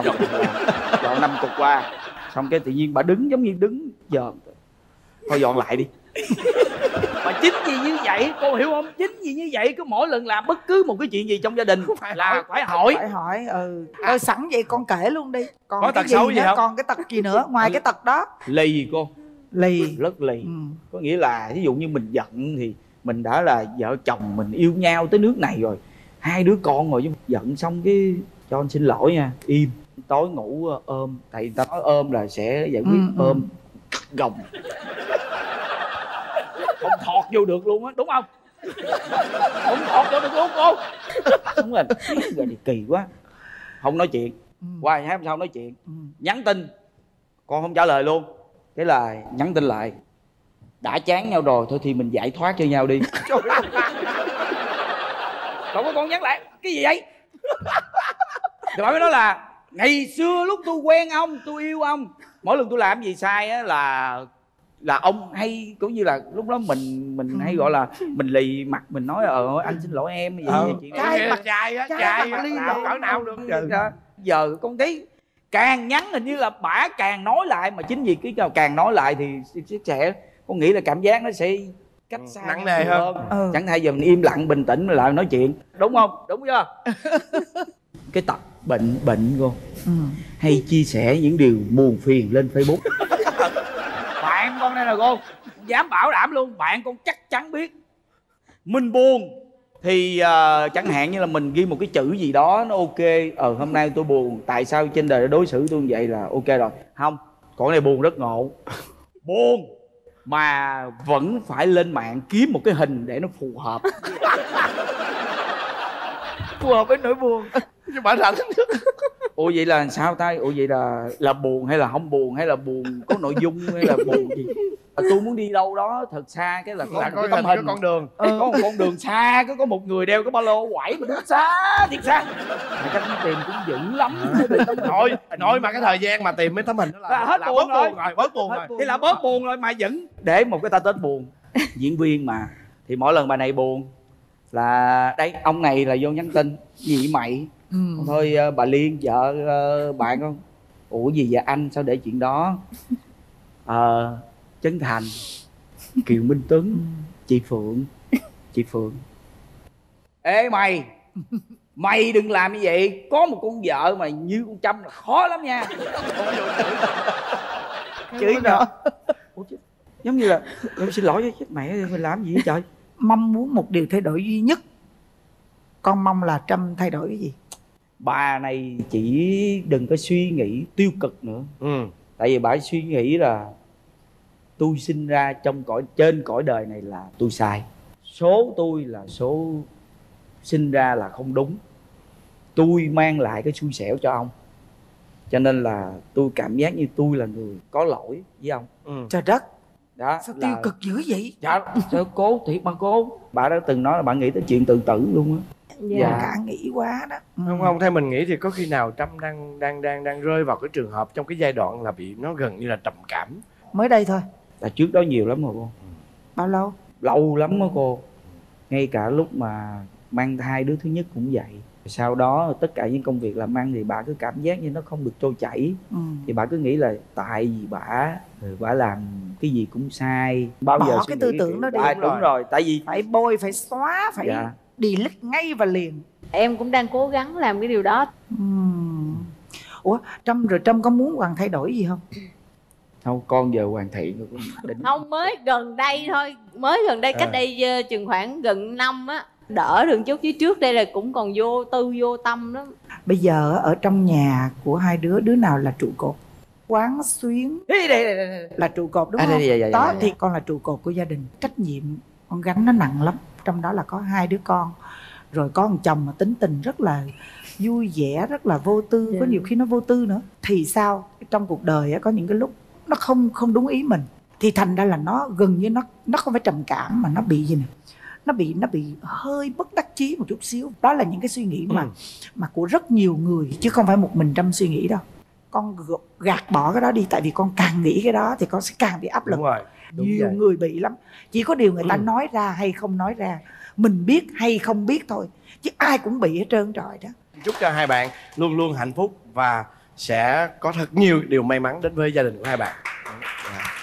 dọn năm cục qua xong cái tự nhiên bà đứng giống như đứng giờ thôi dọn lại đi. Mà chính vì như vậy cô hiểu không, chính vì như vậy cứ mỗi lần làm bất cứ một cái chuyện gì trong gia đình phải là hỏi. phải hỏi phải hỏi ừ à. Ờ, sẵn vậy con kể luôn đi, còn có cái tật gì xấu gì nữa, không? còn cái tật gì nữa ngoài cái tật đó? Lì cô, lì rất lì. Ừ. Có nghĩa là ví dụ như mình giận thì mình đã là vợ chồng mình yêu nhau tới nước này rồi, hai đứa con rồi, giận xong cái cho anh xin lỗi nha, im, tối ngủ ôm, tại người ta nói ôm là sẽ giải quyết. Ừ, ôm ừ. Gồng không thọt vô được luôn á, đúng không? Không thọt vô được luôn cô. Đúng rồi, rồi thì kỳ quá, không nói chuyện. Ừ. Qua hai hôm sau nói chuyện. Ừ. Nhắn tin con không trả lời luôn, cái là nhắn tin lại đã chán nhau rồi thôi thì mình giải thoát cho nhau đi. Còn có con nhắn lại cái gì vậy? Thì bà mới nói là ngày xưa lúc tôi quen ông, tôi yêu ông, mỗi lần tôi làm gì sai á là là ông hay cũng như là lúc đó mình mình hay gọi là mình lì mặt, mình nói ờ anh xin lỗi em gì ừ. chuyện trai mặt trai á, trai nào cỡ nào được. Giờ con thấy Càng nhắn hình như là bả càng nói lại, mà chính vì cái nào càng nói lại thì sẽ con nghĩ là cảm giác nó sẽ cách xa nặng nề hơn. Ừ. Chẳng thay giờ mình im lặng bình tĩnh lại nói chuyện, đúng không? Đúng chưa? Cái tập bệnh bệnh cô ừ. hay chia sẻ những điều buồn phiền lên Facebook. Bạn con đây là cô dám bảo đảm luôn, bạn con chắc chắn biết mình buồn thì uh, chẳng hạn như là mình ghi một cái chữ gì đó nó ok, ờ hôm nay tôi buồn, tại sao trên đời đối xử tôi như vậy là ok rồi. Không, con này buồn rất ngộ. Buồn mà vẫn phải lên mạng kiếm một cái hình để nó phù hợp. Phù hợp với nỗi buồn. Nhưng mà rảnh. Ủa vậy là sao ta? Ủa vậy là là buồn hay là không buồn, hay là buồn có nội dung hay là buồn gì? Tôi muốn đi đâu đó thật xa, cái là có là một có cái tấm hình, hình con đường ừ. có một con đường xa, có có một người đeo cái ba lô quẩy mà đứng xa thiệt xa. Mà cách tìm cũng dữ lắm. Nói nói mà cái thời gian mà tìm mấy tấm hình đó là, là hết là buồn, bớt rồi. buồn rồi, bớt buồn rồi. Thì là bớt buồn rồi mà vẫn để một cái ta tên buồn. Diễn viên mà thì mỗi lần bà này buồn là đây ông này là vô nhắn tin gì mày ừ. thôi bà Liên vợ bạn con, ủa gì vậy anh, sao để chuyện đó. Ờ à, Trấn Thành, Kiều Minh Tuấn, chị Phượng, chị Phượng. Ê mày, mày đừng làm như vậy, có một con vợ mà như con Trâm là khó lắm nha. Chửi nữa. Giống như là em xin lỗi với chết mẹ, mình làm gì vậy trời. Mong muốn một điều thay đổi duy nhất, con mong là Trâm thay đổi cái gì? Bà này chỉ đừng có suy nghĩ tiêu cực nữa. Ừ. Tại vì bà suy nghĩ là tôi sinh ra trong cõi trên cõi đời này là tôi sai, số tôi là số sinh ra là không đúng, tôi mang lại cái xui xẻo cho ông, cho nên là tôi cảm giác như tôi là người có lỗi với ông. Ừ. Trời đất, đó sao là... tiêu cực dữ vậy? Dạ, sao cố thiệt mà cô. Bà đã từng nói là bà nghĩ tới chuyện tự tử luôn á. Dạ. Dạ. Cả nghĩ quá đó. Không không, theo mình nghĩ thì có khi nào Trâm đang đang đang đang rơi vào cái trường hợp trong cái giai đoạn là bị nó gần như là trầm cảm. Mới đây thôi. Là trước đó nhiều lắm rồi cô. Bao lâu? Lâu lắm đó cô. Ngay cả lúc mà mang thai đứa thứ nhất cũng vậy. Sau đó tất cả những công việc làm ăn thì bà cứ cảm giác như nó không được trôi chảy. Ừ. Thì bà cứ nghĩ là tại vì bà rồi bà làm cái gì cũng sai. Bao bỏ giờ cái tư tưởng đó đi. À, đúng, đúng rồi. Tại vì phải bôi, phải xóa, phải dạ. delete ngay và liền. Em cũng đang cố gắng làm cái điều đó. uhm. Ủa Trâm rồi Trâm có muốn Hoàng thay đổi gì không? Không, con giờ hoàn thiện rồi. Định... Không, mới gần đây thôi. Mới gần đây, cách à. đây chừng khoảng gần năm á. Đỡ được chút, chứ trước đây là cũng còn vô tư vô tâm lắm. Bây giờ ở trong nhà của hai đứa, đứa nào là trụ cột? Quán xuyến đây, đây, đây, đây. Là trụ cột đúng à, không? Đây, đây, đây, đó đây, đây. Thì con là trụ cột của gia đình. Trách nhiệm con gánh nó nặng lắm. Trong đó là có hai đứa con, rồi có một chồng mà tính tình rất là vui vẻ, rất là vô tư. Yeah. Có nhiều khi nó vô tư nữa. Thì sao trong cuộc đời có những cái lúc nó không không đúng ý mình, thì thành ra là nó gần như nó nó không phải trầm cảm mà nó bị gì nè, nó bị nó bị hơi bất đắc chí một chút xíu. Đó là những cái suy nghĩ mà ừ. mà của rất nhiều người, chứ không phải một mình Trâm suy nghĩ đâu. Con gạt bỏ cái đó đi, tại vì con càng nghĩ cái đó thì con sẽ càng bị áp lực. Đúng rồi, đúng nhiều vậy. Người bị lắm. Chỉ có điều người ta ừ. nói ra hay không nói ra, mình biết hay không biết thôi, chứ ai cũng bị hết trơn trọi đó. Chúc cho hai bạn luôn luôn hạnh phúc và sẽ có thật nhiều điều may mắn đến với gia đình của hai bạn.